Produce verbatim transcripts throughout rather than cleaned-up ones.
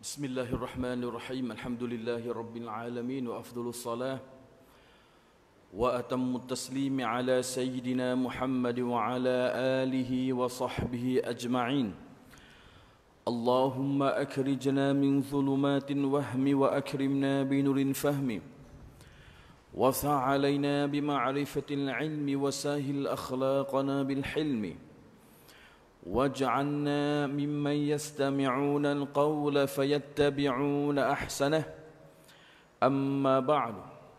بسم الله الرحمن الرحيم الحمد لله رب العالمين وأفضل الصلاة وأتم التسليم على سيدنا محمد وعلى آله وصحبه أجمعين اللهم أخرجنا من ظلمات الوهم وأكرمنا بنور الفهم وسع علينا بمعرفة العلم وسهل أخلاقنا بالحلم واجعلنا ممن يستمعون القول فيتبعون أحسنه أما بعد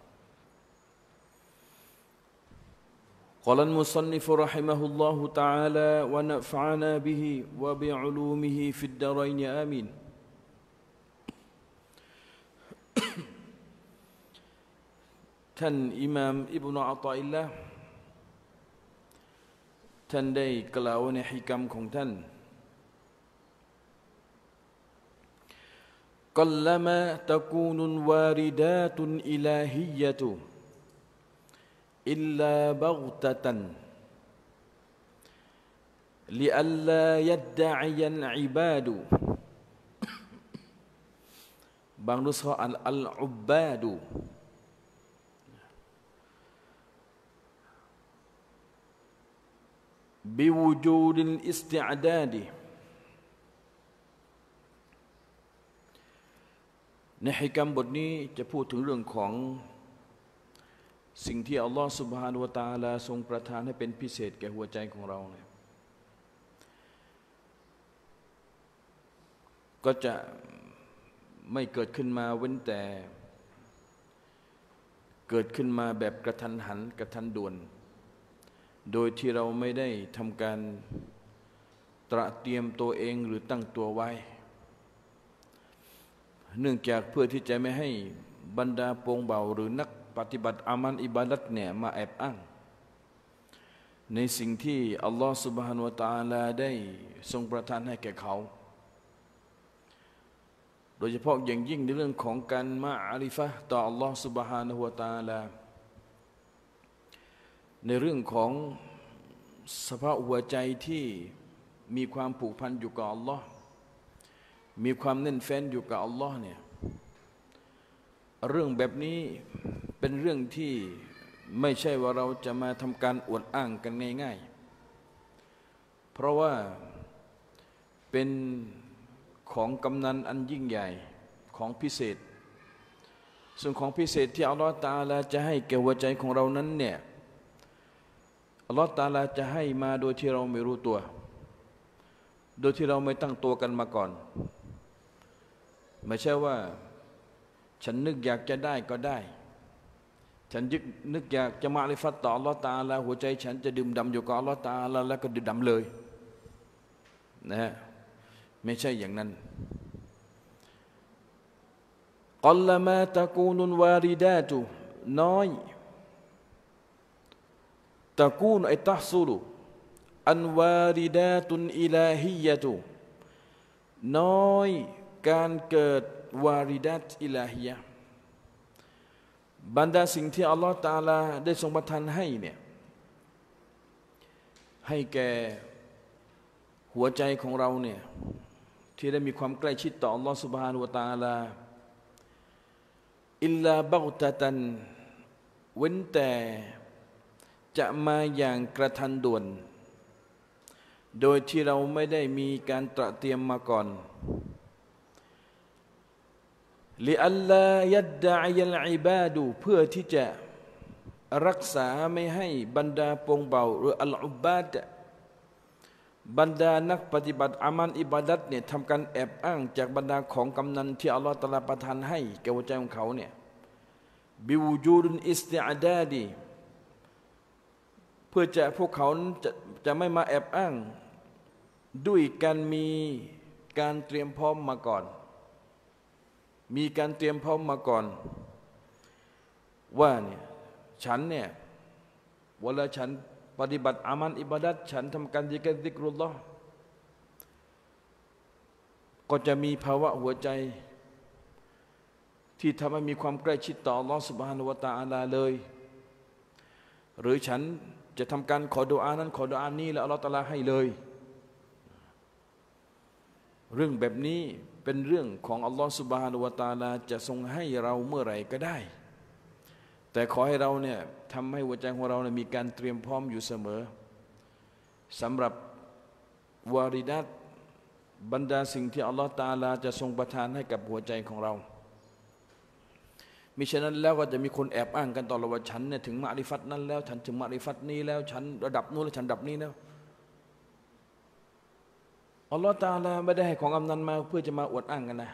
قال المصنف رحمه الله تعالى ونفعنا به وبعلومه في الدارين آمين ท่านอิหม่ามอิบนุอะฏออิลลาห์ท่านได้กล่าวในฮิกัมของท่านกัลละมาตะกูนุวาริดาตุนอิลาฮิยะตุอิลลาบัฆตะตันลิอัลลายัดดะอิยันอิบาดุบางนุสฮะอัลอัลอุบบาดุبوجود الاستعداد ในฮิกัมบทนี้จะพูดถึงเรื่องของสิ่งที่อัลลอฮฺซุบฮานะฮูวะตะอาลาทรงประทานให้เป็นพิเศษแก่หัวใจของเราเนี่ยก็จะไม่เกิดขึ้นมาเว้นแต่เกิดขึ้นมาแบบกระทันหันกระทันด่วนโดยที่เราไม่ได้ทำการตระเตรียมตัวเองหรือตั้งตัวไว้เนื่องจากเพื่อที่จะไม่ให้บรรดาโปงเบาหรือนักปฏิบัติอามันอิบาดัตเนี่ยมาแอบอ้างในสิ่งที่อัลลอฮฺ سبحانه และ تعالى ได้ทรงประทานให้แก่เขาโดยเฉพาะอย่างยิ่งในเรื่องของการมะอาริฟะห์ต่ออัลลอฮฺ سبحانه และ تعالىในเรื่องของสภาพหัวใจที่มีความผูกพันอยู่กับอัลลอฮ์มีความแน่นแฟ้นอยู่กับอัลลอฮ์เนี่ยเรื่องแบบนี้เป็นเรื่องที่ไม่ใช่ว่าเราจะมาทำการอวดอ้างกันง่ายๆเพราะว่าเป็นของกำนันอันยิ่งใหญ่ของพิเศษส่วนของพิเศษที่อัลลอฮ์ตะอาลาจะให้แก่หัวใจของเรานั้นเนี่ยอัลลอฮฺตะอาลาจะให้มาโดยที่เราไม่รู้ตัวโดยที่เราไม่ตั้งตัวกันมาก่อนไม่ใช่ว่าฉันนึกอยากจะได้ก็ได้ฉันยึกนึกอยากจะมาลิฟัตต่ออัลลอฮฺตะอาลาหัวใจฉันจะดื่มด่ำอยู่กับอัลลอฮฺตะอาลาแล้วก็ดื่มด่ำเลยนะฮะไม่ใช่อย่างนั้นกัลละมาตะกูนุวาริดาตุน้อยตะกูนไอตัฮซุลุอันวาริดาตุนอิลาฮิยะตุน้อยการเกิดวาริดัตอิลาฮิยะบรรดาสิ่งที่อัลลอฮฺตะอาลาได้ทรงประทานให้เนี่ยให้แก่หัวใจของเราเนี่ยที่ได้มีความใกล้ชิดต่ออัลลอฮฺซุบฮานะฮูวะตะอาลาอิลลาบัฆตะตันเว้นแต่จะมาอย่างกระทันด่วนโดยที่เราไม่ได้มีการตระเตรียมมาก่อนลิอัลลายัดดะอิยัลอิบาดุเพื่อที่จะรักษาไม่ให้บรรดาปวงเบาหรืออัลอุบบาดบรรดานักปฏิบัติอามันอิบาดัตเนี่ยทำการแอบอ้างจากบรรดาของกำนันที่อัลลอฮฺตะอาลาประทานให้แก่หัวใจของเขาเนี่ยบิวูจูดุนอิสติอดาดีเพื่อจะพวกเขาจะจะไม่มาแอบอ้างด้วยการมีการเตรียมพร้อมมาก่อนมีการเตรียมพร้อมมาก่อนว่าเนี่ยฉันเนี่ยเวลาฉันปฏิบัติอามันอิบาดัตฉันทำการซิกรซิกรุลลอฮ์ก็จะมีภาวะหัวใจที่ทำให้มีความใกล้ชิดต่ออัลลอฮ์ซุบฮานะฮูวะตะอาลาเลยหรือฉันจะทำการขอดุอานั้นขอดุอานี้แล้วอัลลอฮฺตะอาลาให้เลยเรื่องแบบนี้เป็นเป็นเรื่องของอัลลอฮฺซุบฮานะฮูวะตะอาลาจะทรงให้เราเมื่อไหร่ก็ได้แต่ขอให้เราเนี่ยทำให้หัวใจของเราเนี่ยมีการเตรียมพร้อมอยู่เสมอสำหรับวาริดัตบรรดาสิ่งที่อัลลอฮฺตะอาลาจะทรงประทานให้กับหัวใจของเรามิฉะนั้นแล้วก็จะมีคนแอบอ้างกันตลอดว่าฉันเนี่ยถึงมะริฟัตนั้นแล้วฉันถึงมะริฟัตนี้แล้วฉันระดับนู้นแล้วฉันระดับนี้แล้วอัลลอฮฺตะอาลาไม่ได้ให้ของอำนาจมาเพื่อจะมาอวดอ้างกันนะ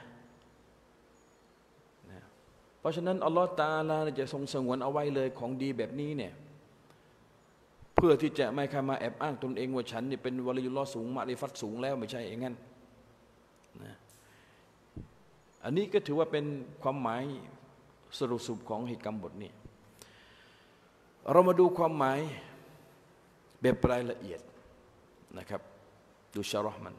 เพราะฉะนั้นอัลลอฮฺตะอาลาจะทรงสงวนเอาไว้เลยของดีแบบนี้เนี่ยเพื่อที่จะไม่ใครมาแอบอ้างตนเองว่าฉันนี่เป็นวะลียุลลอฮ์สูงมะริฟัตสูงแล้วไม่ใช่อย่างนั้นนะอันนี้ก็ถือว่าเป็นความหมายสรุปสุดของเหตุการณ์บทนี้เรามาดูความหมายแบบรายละเอียดนะครับดูชะรอห์มัน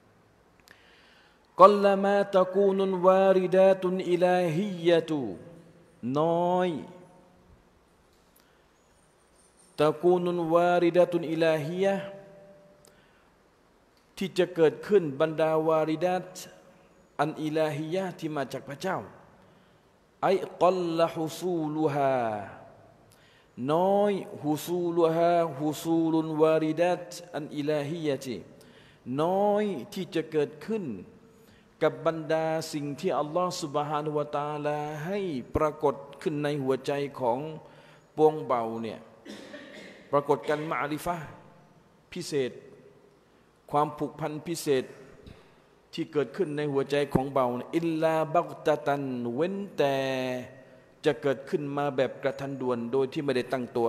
กัลลมาตะกูนุนวาริดาตุนอิลาฮิยะตุน้อยตะกูนุนวาริดาตุนอิลาฮิยะที่จะเกิดขึ้นบรรดาวาริดัตอันอิลาฮิยะที่มาจากพระเจ้าไอ้กัลละฮุซูลุฮาน้อยฮุซูลุฮาฮุซูลุนวาริดัตอันอิลาฮิยะที่น้อยที่จะเกิดขึ้นกับบรรดาสิ่งที่อัลลอฮฺซุบฮานะฮูวะตะอาลาให้ปรากฏขึ้นในหัวใจของปวงเบาเนี่ยปรากฏกันมะอาริฟะห์พิเศษความผูกพันพิเศษที่เกิดขึ้นในหัวใจของเบาอิลลาบักตะตันเว้นแต่จะเกิดขึ้นมาแบบกระทันด่วนโดยที่ไม่ได้ตั้งตัว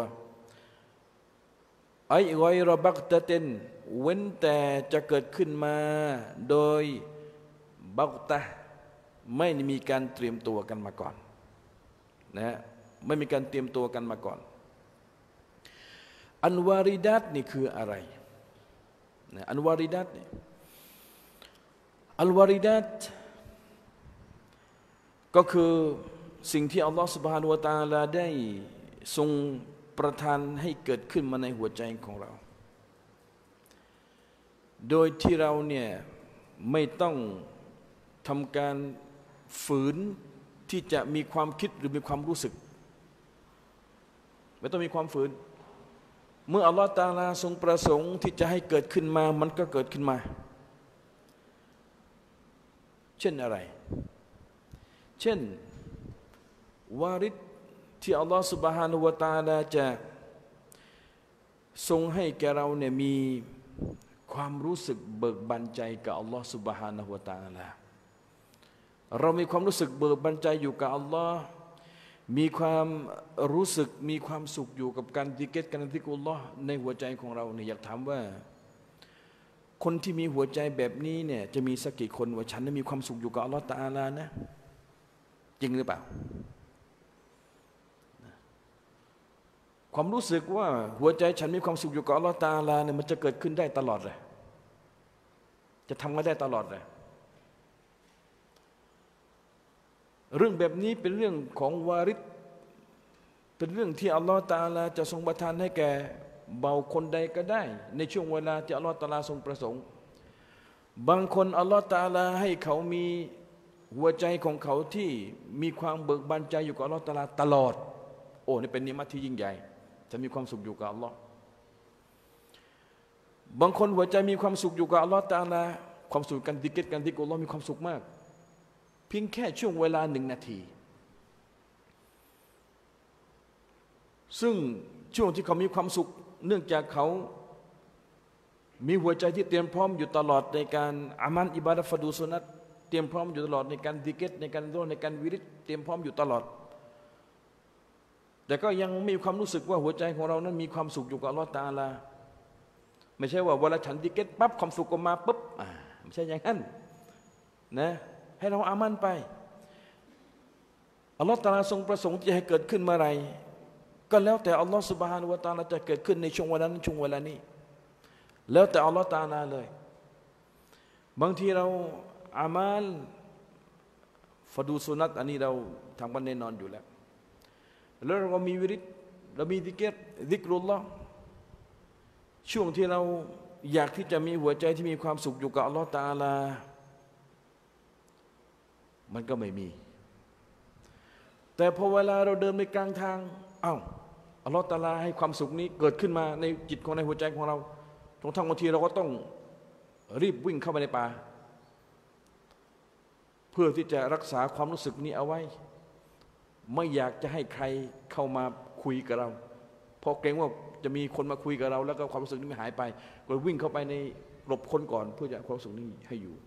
ไอ้ไวรบักตะเตนเว้นแต่จะเกิดขึ้นมาโดยบักตะไม่มีการเตรียมตัวกันมาก่อนนะไม่มีการเตรียมตัวกันมาก่อนอันวาริดัตนี่คืออะไรนะอันวาริดัตนี่อัลวาริดัตก็คือสิ่งที่อัลลอฮฺ سبحانه และ تعالى ได้ทรงประทานให้เกิดขึ้นมาในหัวใจของเราโดยที่เราเนี่ยไม่ต้องทำการฝืนที่จะมีความคิดหรือมีความรู้สึกไม่ต้องมีความฝืนเมื่ออัลลอฮฺ تعالى ทรงประสงค์ที่จะให้เกิดขึ้นมามันก็เกิดขึ้นมาเช่นอะไรเช่นวาริดที่อัลลอฮฺ سبحانه และ تعالى จะทรงให้แก่เราเนี่ยมีความรู้สึกเบิกบานใจกับอัลลอฮฺ سبحانه และ تعالى เรามีความรู้สึกเบิกบานใจอยู่กับอัลลอฮ์มีความรู้สึกมีความสุขอยู่กับการซิกร์การซิกรุลลอฮ์ในหัวใจของเราเนี่ยอยากถามว่าคนที่มีหัวใจแบบนี้เนี่ยจะมีสักกี่คนว่าฉันนั้นมีความสุขอยู่กับอัลลอฮฺตะอาลานะจริงหรือเปล่าความรู้สึกว่าหัวใจฉันมีความสุขอยู่กับอัลลอฮฺตะอาลาเนี่ยมันจะเกิดขึ้นได้ตลอดเลยจะทำกันได้ตลอดเลยเรื่องแบบนี้เป็นเรื่องของวาริดเป็นเรื่องที่อัลลอฮฺตะอาลาจะทรงประทานให้แก่เบาคนใดก็ได้ในช่วงเวลาที่อัลลอฮฺตะอาลาทรงประสงค์บางคนอัลลอฮฺตะอาลาให้เขามีหัวใจของเขาที่มีความเบิกบานใจอยู่กับอัลลอฮฺตะอาลาตลอดโอ้นี่เป็นนิมัตที่ยิ่งใหญ่จะมีความสุขอยู่กับอัลลอฮฺบางคนหัวใจมีความสุขอยู่กับอัลลอฮฺตะอาลาความสุขกันดิกร์กันดิกอัลลอฮฺมีความสุขมากเพียงแค่ช่วงเวลาหนึ่งนาทีซึ่งช่วงที่เขามีความสุขเนื่องจากเขามีหัวใจที่เตรียมพร้อมอยู่ตลอดในการอามันอิบาดะห์ฟะดูสุนัตเตรียมพร้อมอยู่ตลอดในการซิกร์ในการโดในการวิริตเตรียมพร้อมอยู่ตลอดแต่ก็ยังมีความรู้สึกว่าหัวใจของเรานั้นมีความสุขอยู่กับอัลเลาะห์ตะอาลาไม่ใช่ว่าเวลาฉันซิกร์ปั๊บความสุขก็มาปุ๊บอ่าไม่ใช่อย่างนั้นนะให้เราอามันไปอัลเลาะห์ตะอาลาทรงประสงค์จะให้เกิดขึ้นเมื่อไรก็แล้วแต่อัลลอฮฺซุบฮานะฮูวะตะอาลาจะเกิดขึ้นในช่วงเวลานั้นช่วงเวลานี้แล้วแต่อัลลอฮฺตะอาลาเลยบางทีเราอามัลฟะดูสุนัตอันนี้เราทำกันแน่นอนอยู่แล้วแล้วเราก็มีวิริตเรามีซิกร์ซิกรุลลอฮ์ช่วงที่เราอยากที่จะมีหัวใจที่มีความสุขอยู่กับอัลลอฮฺตะอาลามันก็ไม่มีแต่พอเวลาเราเดินในกลางทางอ้าวอัลลอฮฺตะอาลาให้ความสุขนี้เกิดขึ้นมาในจิตของในหัวใจของเราทั้งทั้งบางทีเราก็ต้องรีบวิ่งเข้าไปในป่าเพื่อที่จะรักษาความรู้สึกนี้เอาไว้ไม่อยากจะให้ใครเข้ามาคุยกับเราเพราะเกรงว่าจะมีคนมาคุยกับเราแล้วก็ความรู้สึกนี้ไม่หายไปก็วิ่งเข้าไปในหลบคนก่อนเพื่อจะความรู้สึกนี้ให้อยู่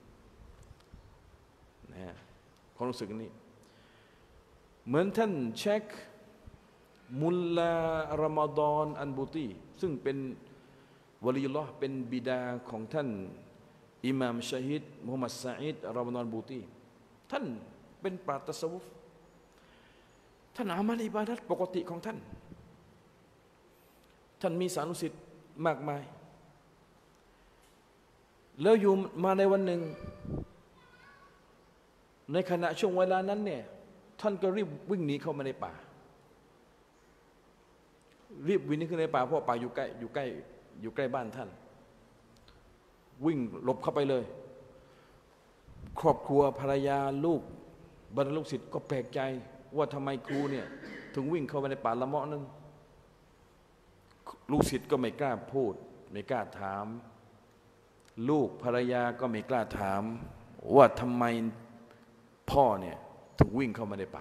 นะความรู้สึกนี้เหมือนท่านเชคมุลลารอมฎอนอันบูตีซึ่งเป็นวะลีอัลลอฮ์เป็นบิดาของท่านอิหม่ามชะฮีดมุฮัมมัดซะอีดรอมฎอนบูตีท่านเป็นปราชญ์ตัสวุฟท่านอามัลอิบาดัตปกติของท่านท่านมีสานุสิทธิ์มากมายแล้วอยู่มาในวันหนึ่งในขณะช่วงเวลานั้นเนี่ยท่านก็รีบวิ่งหนีเข้ามาในป่ารีบวิ่งหนีเข้าในป่าเพราะป่าอยู่ใกล้อยู่ใกล้อยู่ใกล้บ้านท่านวิ่งหลบเข้าไปเลยครอบครัวภรรยาลูกบรรดาลูกศิษย์ก็แปลกใจว่าทำไมครูเนี่ยถึงวิ่งเข้าไปในป่าละเมาะนั้นลูกศิษย์ก็ไม่กล้าพูดไม่กล้าถามลูกภรรยาก็ไม่กล้าถามว่าทำไมพ่อเนี่ยถึงวิ่งเข้ามาในป่า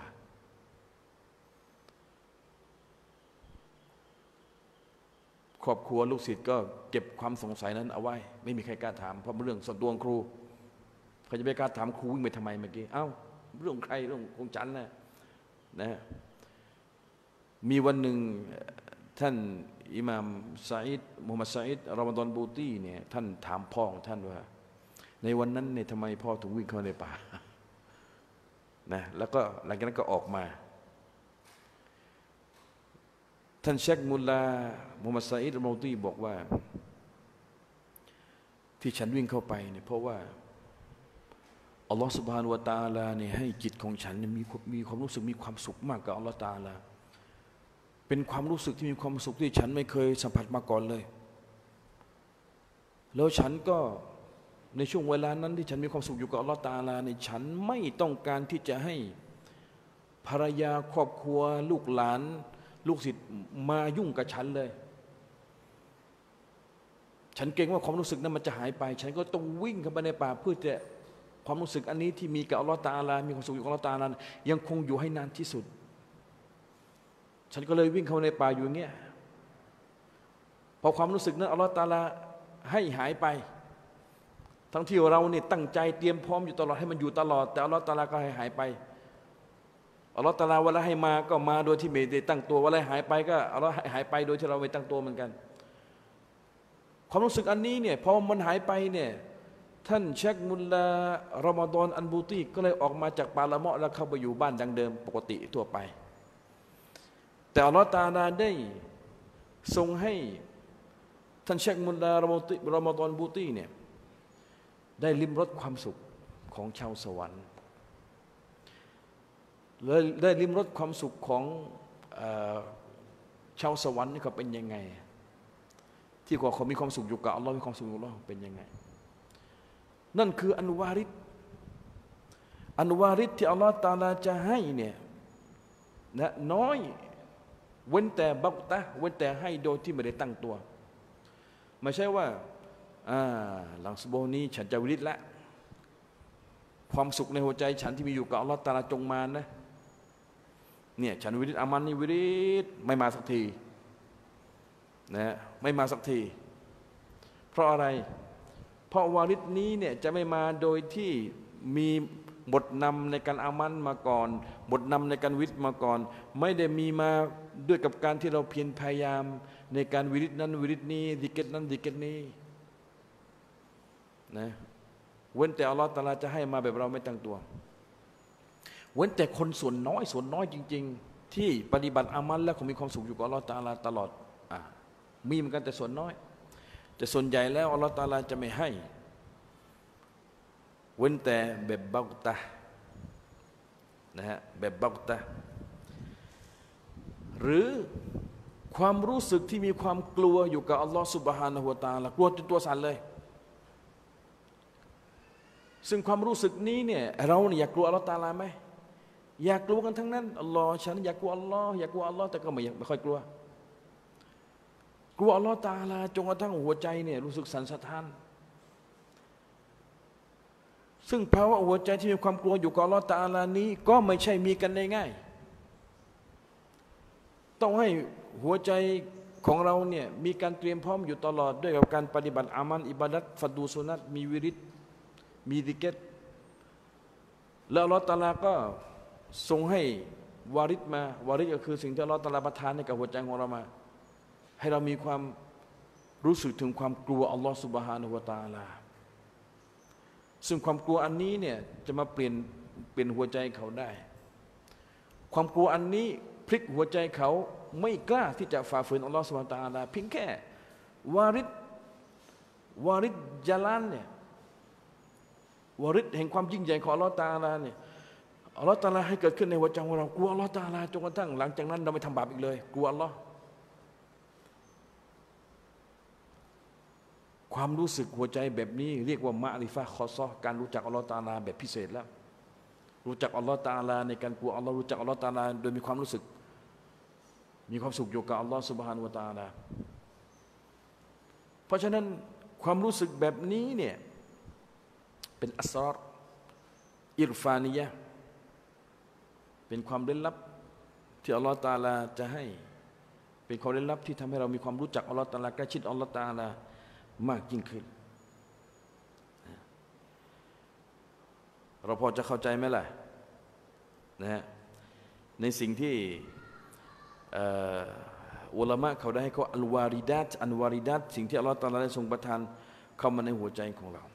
ครอบครัวลูกศิษย์ก็เก็บความสงสัยนั้นเอาไว้ไม่มีใครกล้าถามเพราะเป็นเรื่องส่วนตัวของครูใครจะไปกล้าถามครูวิ่งไปทำไมเมื่อกี้เอ้าเรื่องใครเรื่องของฉันนะนะมีวันหนึ่งท่านอิหม่ามซะอีดมุฮัมมัดซะอีดรอมฎอนบูตีเนี่ยท่านถามพ่อของท่านว่าในวันนั้นเนี่ยทำไมพ่อถึงวิ่งเข้าในป่านะแล้วก็หลังจากนั้นก็ออกมาท่านเชคมุลลามุฮัมมัดซะอีดรอมฎอนบูตีบอกว่าที่ฉันวิ่งเข้าไปเนี่ยเพราะว่าอัลลอฮฺซุบฮานะฮูวะตะอาลาเนี่ยให้จิตของฉันมีมีความรู้สึกมีความสุขมากกับอัลลอฮฺตะอาลาเป็นความรู้สึกที่มีความสุขที่ฉันไม่เคยสัมผัสมาก่อนเลยแล้วฉันก็ในช่วงเวลานั้นที่ฉันมีความสุขอยู่กับอัลลอฮฺตะอาลาเนี่ยฉันไม่ต้องการที่จะให้ภรรยาครอบครัวลูกหลานลูกศิษย์มายุ่งกับฉันเลยฉันเกรงว่าความรู้สึกนั้นมันจะหายไปฉันก็ต้องวิ่งเข้าไปในป่าเพื่อจะความรู้สึกอันนี้ที่มีกับอัลลอฮฺตะอาลามีความสุขอยู่กับอัลลอฮฺตะอาลายังคงอยู่ให้นานที่สุดฉันก็เลยวิ่งเข้าในป่าอยู่อย่างเงี้ยพอความรู้สึกนั้นอัลลอฮฺตะอาลาให้หายไปทั้งที่เราเนี่ยตั้งใจเตรียมพร้อมอยู่ตลอดให้มันอยู่ตลอดแต่อัลลอฮฺตะอาลาก็ให้หายไปอัลลอฮฺตะอาลาเวลาให้มาก็มาโดยที่ไม่ได้ตั้งตัวเวลาหายไปก็อัลลอฮฺให้หายไปโดยที่เราไม่ตั้งตัวเหมือนกันความรู้สึกอันนี้เนี่ยพอมันหายไปเนี่ยท่านเชคมุลลารอมฎอนอันบูตีก็เลยออกมาจากป่าละเมาะแล้วเข้าไปอยู่บ้านดังเดิมปกติทั่วไปแต่อัลลอฮฺตะอาลาได้ทรงให้ท่านเชคมุลลารอมฎอนบูตีเนี่ยได้ลิ้มรสความสุขของชาวสวรรค์เลยได้ลิ้มรสความสุขของเอ่อชาวสวรรค์นี่เขาเป็นยังไงที่เขามีความสุขอยู่กับอัลลอฮฺมีความสุขอยู่กับอัลลอฮฺเป็นยังไงนั่นคืออันวาริดอันวาริดที่อัลลอฮฺตะอาลาจะให้เนี่ยนะน้อยเว้นแต่บักตะเว้นแต่ให้โดยที่ไม่ได้ตั้งตัวไม่ใช่ว่าอ่าหลังซุบฮ์นี้ฉันจะวิริดละความสุขในหัวใจฉันที่มีอยู่กับอัลลอฮฺตะอาลาจงมานะเนี่ยฉันวิริดอามันนี่วิริดไม่มาสักทีนะไม่มาสักทีเพราะอะไรเพราะวาริดนี้เนี่ยจะไม่มาโดยที่มีบทนำในการอามันมาก่อนบทนำในการวิริดมาก่อนไม่ได้มีมาด้วยกับการที่เราเพียรพยายามในการวิริดนั้นวิริดนี้ดิเกตนั้นดิเกตนี้นะเว้นแต่อัลลอฮฺตะอาลาจะให้มาแบบเราไม่ตั้งตัวเว้นแต่คนส่วนน้อยส่วนน้อยจริงๆที่ปฏิบัติอามันแล้วเขามีความสุขอยู่กับอัลลอฮฺตะอาลาตลอดอ่ะมีเหมือนกันแต่ส่วนน้อยแต่ส่วนใหญ่แล้วอัลลอฮฺตะอาลาจะไม่ให้เว้นแต่แบบบักตะนะฮะแบบบักตะหรือความรู้สึกที่มีความกลัวอยู่กับอัลลอฮฺซุบฮานะฮูวะตะอาลากลัวจนตัวสั่นเลยซึ่งความรู้สึกนี้เนี่ยเราเนี่ยอยากกลัวอัลลอฮฺตะอาลาไหมอยากกลัวกันทั้งนั้นอัลลอฮ์ฉันอยากกลัวอัลลอฮ์อยากกลัวอัลลอฮ์แต่ก็ไม่ไม่ค่อยกลัวกลัวอัลลอฮ์ตะอาลาจนกระทั่งหัวใจเนี่ยรู้สึกสั่นสะท้านซึ่งภาวะหัวใจที่มีความกลัวอยู่กับอัลลอฮ์ตะอาลานี้ก็ไม่ใช่มีกันได้ง่ายต้องให้หัวใจของเราเนี่ยมีการเตรียมพร้อมอยู่ตลอดด้วยกับการปฏิบัติอามัลอิบาดัตฟัดดูสุนัตมีวิริตมีดิเกตแล้วอัลลอฮ์ตะอาลาก็ทรงให้วาริดมาวาริดก็คือสิ่งที่อัลลอฮ์ตะอาลาประทานให้กับหัวใจของเรามาให้เรามีความรู้สึกถึงความกลัวอัลลอฮ์ซุบฮานะฮูวะตะอาลาซึ่งความกลัวอันนี้เนี่ยจะมาเปลี่ยนเปลี่ยนหัวใจเขาได้ความกลัวอันนี้พลิกหัวใจเขาไม่กล้าที่จะฝ่าฝืนอัลลอฮ์ซุบฮานะฮูวะตะอาลาเพียงแค่วาริดวาริดญะลานเนี่ยวาริดแห่งความยิ่งใหญ่ของอัลลอฮ์ตะอาลาเนี่ยอัลลอฮ์ตะอาลาให้เกิดขึ้นในหัวใจของเรากลัวอัลลอฮ์ตะอาลาจนกระทั่งหลังจากนั้นเราไม่ทำบาปอีกเลยกลัวอัลลอฮ์ความรู้สึกหัวใจแบบนี้เรียกว่ามะริฟะฮ์คอซอการรู้จักอัลลอฮ์ตะอาลาแบบพิเศษแล้วรู้จักอัลลอฮ์ตะอาลาในการกลัวอัลลอฮ์รู้จักอัลลอฮ์ตะอาลาโดยมีความรู้สึกมีความสุขอยู่กับอัลลอฮ์ซุบฮานะฮูวะตะอาลาเพราะฉะนั้นความรู้สึกแบบนี้เนี่ยเป็นอัสรอรอิรฟานียะห์เป็นความลึกลับที่อัลลอฮฺตะอาลาจะให้เป็นความลึกลับที่ทำให้เรามีความรู้จักอัลลอฮฺตะอาลาใกล้ชิดอัลลอฮฺตะอาลามากยิ่งขึ้นเราพอจะเข้าใจไหมล่ะนะฮะในสิ่งที่อุลามะเขาได้ให้เขาอัลวาริดัตอัลวาริดัตสิ่งที่อัลลอฮฺตะอาลาได้ทรงประทานเข้ามาในหัวใจของเรา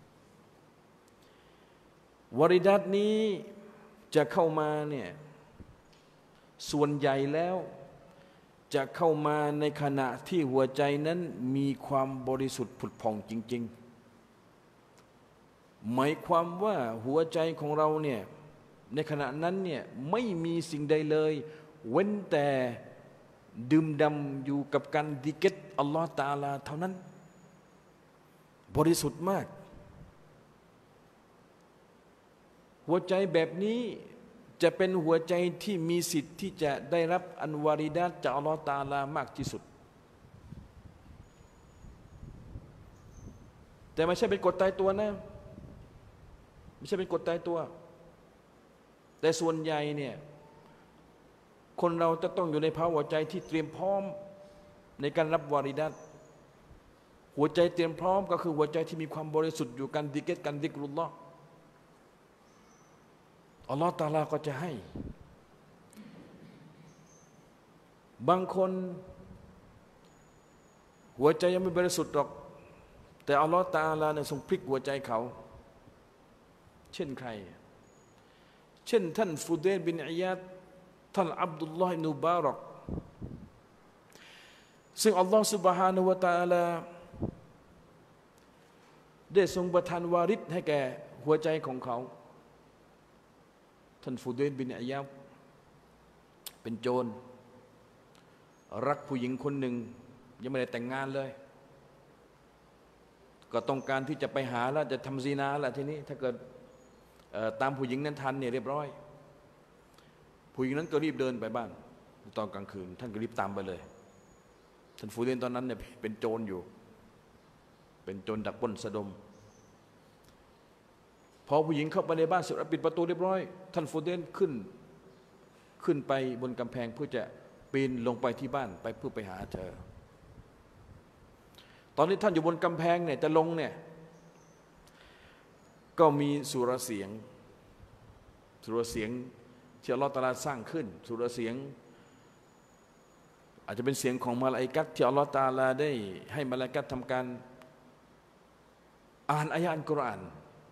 วาริดัตนี้จะเข้ามาเนี่ยส่วนใหญ่แล้วจะเข้ามาในขณะที่หัวใจนั้นมีความบริสุทธิ์ผุดผ่องจริงๆหมายความว่าหัวใจของเราเนี่ยในขณะนั้นเนี่ยไม่มีสิ่งใดเลยเว้นแต่ดื่มด่ำอยู่กับการดิเกตอัลลอฮฺตะอาลาเท่านั้นบริสุทธิ์มากหัวใจแบบนี้จะเป็นหัวใจที่มีสิทธิ์ที่จะได้รับอันวาริดัตจากอัลลอฮฺตะอาลามากที่สุดแต่ไม่ใช่เป็นกฎตายตัวนะไม่ใช่เป็นกฎตายตัวแต่ส่วนใหญ่เนี่ยคนเราจะต้องอยู่ในภาวะหัวใจที่เตรียมพร้อมในการรับวาริดัตหัวใจเตรียมพร้อมก็คือหัวใจที่มีความบริสุทธิ์อยู่การดิเกตการดิกรุลลอฮ์อัลลอฮฺตะอาลาก็จะให้บางคนหัวใจยังไม่บริสุทธิ์หรอกแต่อัลลอฮฺตะอาลาเนี่ยทรงพลิกหัวใจเขาเช่นใครเช่นท่านฟุเดลบินอิยาดท่านอับดุลลอฮ์อิบนุบารักซึ่งอัลลอฮฺซุบฮานะฮูวะตะอาลาได้ทรงประทานวาริดให้แก่หัวใจของเขาท่านฟุเดลบินอิยาดเป็นโจรรักผู้หญิงคนหนึ่งยังไม่ได้แต่งงานเลยก็ต้องการที่จะไปหาแล้วจะทำซีนาแหละทีนี้ถ้าเกิดตามผู้หญิงนั้นทันเนี่ยเรียบร้อยผู้หญิงนั้นก็รีบเดินไปบ้านตอนกลางคืนท่านก็รีบตามไปเลยท่านฟูเดนตอนนั้นเนี่ยเป็นโจรอยู่เป็นโจรดักปล้นสะดมพอผู้หญิงเข้าไปในบ้านเสร็จแล้วปิดประตูเรียบร้อยท่านฟูเดนขึ้นขึ้นไปบนกำแพงเพื่อจะปีนลงไปที่บ้านไปเพื่อไปหาเธอตอนนี้ท่านอยู่บนกำแพงเนี่ยจะลงเนี่ยก็มีสุรเสียงสุรเสียงที่อัลเลาะห์ตะอาลาสร้างขึ้นสุรเสียงอาจจะเป็นเสียงของมลาอิกัตที่อัลเลาะห์ตะอาลาได้ให้มลาอิกัตทำการอ่านอายะห์อัลกุรอาน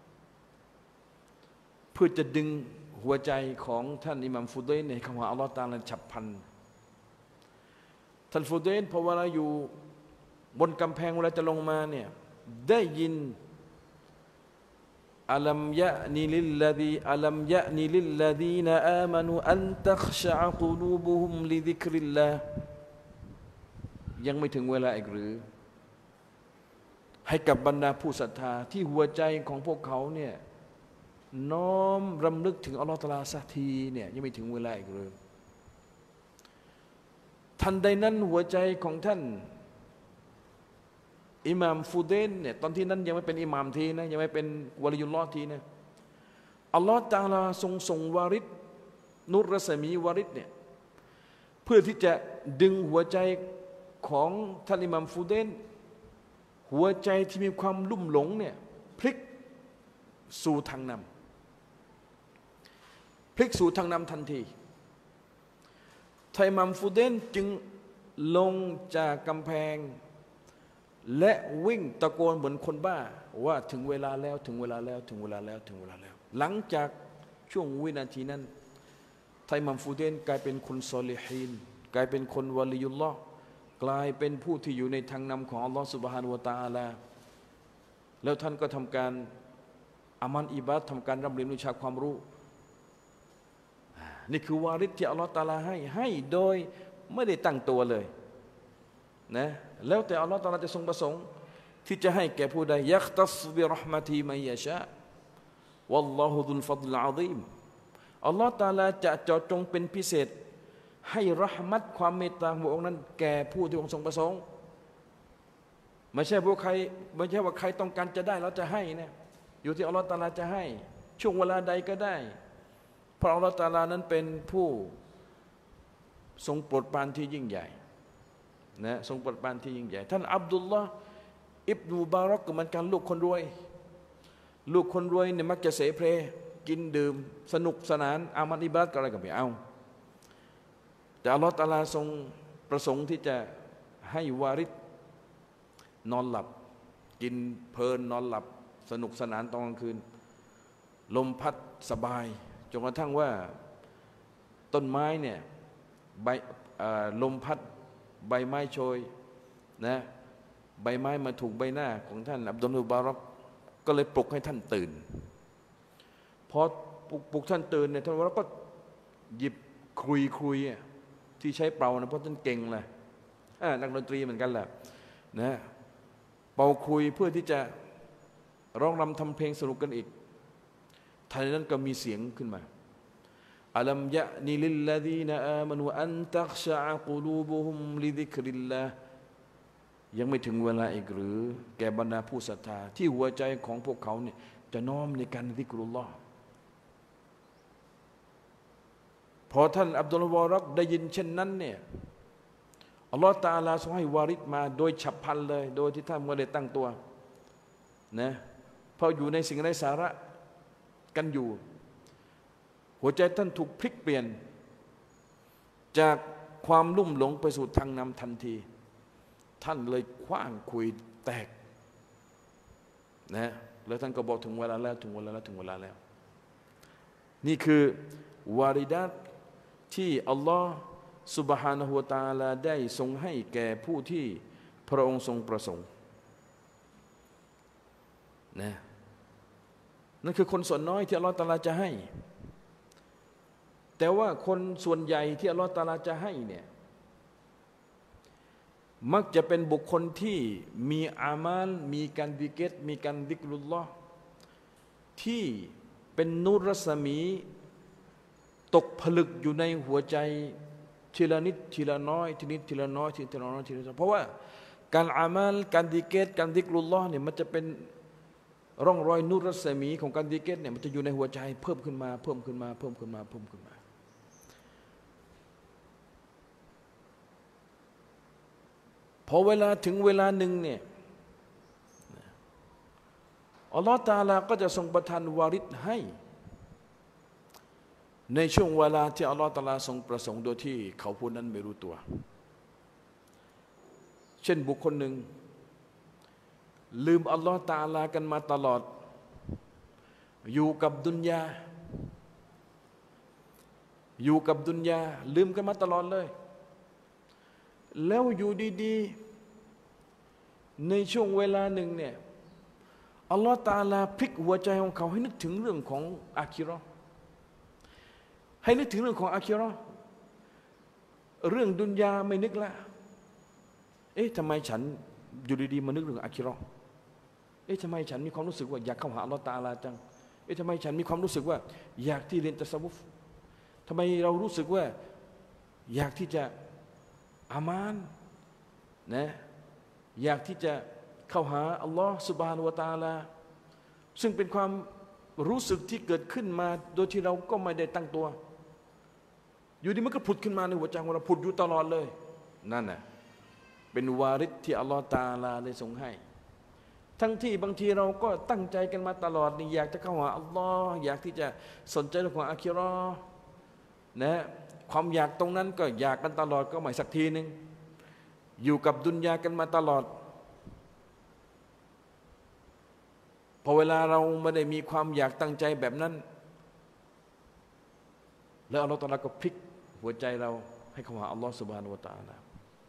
เพื่อจะดึงหัวใจของท่านอิหม่ามฟุเดนในคำว่าอัลเลาะห์ตะอาลาฉับพลันท่านฟุเดนพอเวลาอยู่บนกำแพงเวลาจะลงมาเนี่ยได้ยินอัลัมยะนีลิลลดีอัลัมยะนีลิลลดีนอามานูอันตัคชะกุลูบุฮุมลิซิกริลลาห์ยังไม่ถึงเวลาอีกหรือให้กับบรรดาผู้ศรัทธาที่หัวใจของพวกเขาเนี่ยน้อมรำลึกถึงอัลลอฮฺตะอาลาสักทีเนี่ยยังไม่ถึงเวลาอีกเลยทันใดนั้นหัวใจของท่านอิหม่ามฟูเดนเนี่ยตอนที่นั้นยังไม่เป็นอิหม่ามทีนะยังไม่เป็นวะลียุลลอฮ์ทีนะอัลลอฮฺตะอาลาทรงส่งวาริดนุรรัศมีวาริดเนี่ยเพื่อที่จะดึงหัวใจของท่านอิหม่ามฟูเดนหัวใจที่มีความลุ่มหลงเนี่ยพลิกสู่ทางนำพลิกสู่ทางนำทันทีไทมัมฟูเดนจึงลงจากกำแพงและวิ่งตะโกนเหมือนคนบ้าว่าถึงเวลาแล้วถึงเวลาแล้วถึงเวลาแล้วถึงเวลาแล้วหลังจากช่วงวินาทีนั้นไทมัมฟูเดนกลายเป็นคนซอลิฮีนกลายเป็นคนวะลียุลลอฮ์กลายเป็นผู้ที่อยู่ในทางนำของอัลลอฮ์ซุบฮานะฮูวะตะอาลาแล้วท่านก็ทำการอามันอิบาดทำการร่ำเรียนวิชาความรู้นี่คือวาริดที่อัลลอฮฺตะอาลาให้ให้โดยไม่ได้ตั้งตัวเลยนะแล้วแต่อัลลอฮฺตะอาลาจะทรงประสงค์ที่จะให้แก่ผู้ใดยักตัสบิเราะห์มะตีมัยยะชาวัลลอฮุซุลฟัฎลอะซีมอัลลอฮฺตะอาลาจะเจาะจงเป็นพิเศษให้เราะห์มัตความเมตตาของพระองค์นั้นแก่ผู้ที่ทรงประสงค์ไม่ใช่พวกใครไม่ใช่ว่าใครต้องการจะได้แล้วจะให้นะอยู่ที่อัลลอฮฺตะอาลาจะให้ช่วงเวลาใดก็ได้เพราะอัลลอฮฺตะอาลานั้นเป็นผู้ทรงโปรดปรานที่ยิ่งใหญ่นะทรงโปรดปรานที่ยิ่งใหญ่ท่านอับดุลลอฮ์อิบนุบารักก็เหมือนกันลูกคนรวยลูกคนรวยเนี่ยมักจะเสเพลกินดื่มสนุกสนานอามันอิบาดอะไรก็ไม่เอาแต่อัลลอฮฺตะอาลาทรงประสงค์ที่จะให้วาริดนอนหลับกินเพลินนอนหลับสนุกสนานตอนกลางคืนลมพัดสบายจนกระทั่งว่าต้นไม้เนี่ยใบลมพัดใบไม้โชยนะใบไม้มาถูกใบหน้าของท่านอับดุลบารักก็เลยปลุกให้ท่านตื่นพอปลุกปลุกท่านตื่นเนี่ยท่านบารักก็หยิบครุยครุยที่ใช้เป่านะเพราะท่านเก่งเลยนักดนตรีเหมือนกันแหละนะเป่าครุยเพื่อที่จะร้องรำทำเพลงสนุกกันอีกทันนั้นก็มีเสียงขึ้นมาอัลัมยะนีลิลลดีนอามานูอันตักชะอะกุลูบุฮุมลิซิกริลลาห์ยังไม่ถึงเวลาอีกหรือแก่บรรดาผู้ศรัทธาที่หัวใจของพวกเขาเนี่ยจะน้อมในการซิกรุลลอฮ์พอท่านอับดุลวารักได้ยินเช่นนั้นเนี่ยอัลลอฮฺตะอาลาทรงให้วาริดมาโดยฉับพลันเลยโดยที่ท่านไม่ได้ตั้งตัวนะเพราะอยู่ในสิ่งไร้สาระกันอยู่หัวใจท่านถูกพลิกเปลี่ยนจากความลุ่มหลงไปสู่ทางนำทันทีท่านเลยคว้างคุยแตกนะแล้วท่านก็บอกถึงเวลาแล้วถึงเวลาแล้วถึงเวลาแล้วนี่คือวาริดัตที่อัลลอฮฺซุบฮานะฮูวะตะอาลาได้ทรงให้แก่ผู้ที่พระองค์ทรงประสงค์นะนั่นคือคนส่วนน้อยที่อัลลอฮฺตะอาลาจะให้แต่ว่าคนส่วนใหญ่ที่อัลลอฮฺตะอาลาจะให้เนี่ยมักจะเป็นบุคคลที่มีอามัลมีการดิเกตมีการดิกรุลลอฮ์ที่เป็นนูรรัศมีตกผลึกอยู่ในหัวใจทีละนิดทีละน้อยทีนิดทีละน้อยทีละน้อยทีละน้อยเพราะว่าการอามัลการดิเกตการดิกรุลลอฮ์เนี่ยมันจะเป็นร่องรอยนูรรัศมีของการดิเกตเนี่ยมันจะอยู่ในหัวใจเพิ่มขึ้นมาเพิ่มขึ้นมาเพิ่มขึ้นมาเพิ่มขึ้นมาพอเวลาถึงเวลาหนึ่งเนี่ยอัลลอฮฺตะอาลาก็จะทรงประทานวาริดให้ในช่วงเวลาที่อัลลอฮฺตะอาลาทรงประสงค์โดยที่เขาผู้นั้นไม่รู้ตัวเช่นบุคคลหนึ่งลืมอัลลอฮฺตะอาลากันมาตลอดอยู่กับดุนยาอยู่กับดุนยาลืมกันมาตลอดเลยแล้วอยู่ดีๆในช่วงเวลาหนึ่งเนี่ยอัลลอฮฺตะอาลาพลิกหัวใจของเขาให้นึกถึงเรื่องของอาคิเราะห์ให้นึกถึงเรื่องของอาคิเราะห์เรื่องดุนยาไม่นึกละเอ๊ะทำไมฉันอยู่ดีๆมานึกเรื่องอาคิเราะห์เอ๊ะทำไมฉันมีความรู้สึกว่าอยากเข้าหาอัลลอฮฺตะอาลาจังอ๊ะทำไมฉันมีความรู้สึกว่าอยากที่เรียนตัสวุฟทำไมเรารู้สึกว่าอยากที่จะอามานนะอยากที่จะเข้าหาอัลลอฮ์ซุบฮานะฮูวะตะอาลาซึ่งเป็นความรู้สึกที่เกิดขึ้นมาโดยที่เราก็ไม่ได้ตั้งตัวอยู่ดีมันก็ผุดขึ้นมาในหัวใจของเราผุดอยู่ตลอดเลยนั่นน่ะเป็นวาริดที่อัลลอฮ์ตะอาลาได้ทรงให้ทั้งที่บางทีเราก็ตั้งใจกันมาตลอดนี่อยากจะเข้าหาอัลลอฮ์อยากที่จะสนใจเรื่องของอาคิเราะห์นะความอยากตรงนั้นก็อยากกันตลอดก็ไม่สักทีนึงอยู่กับดุนยากันมาตลอดพอเวลาเราไม่ได้มีความอยากตั้งใจแบบนั้นแล้วอัลลอฮฺตะอาลาก็พลิกหัวใจเราให้เข้าหาอัลลอฮฺซุบฮานะฮูวะตะอาลา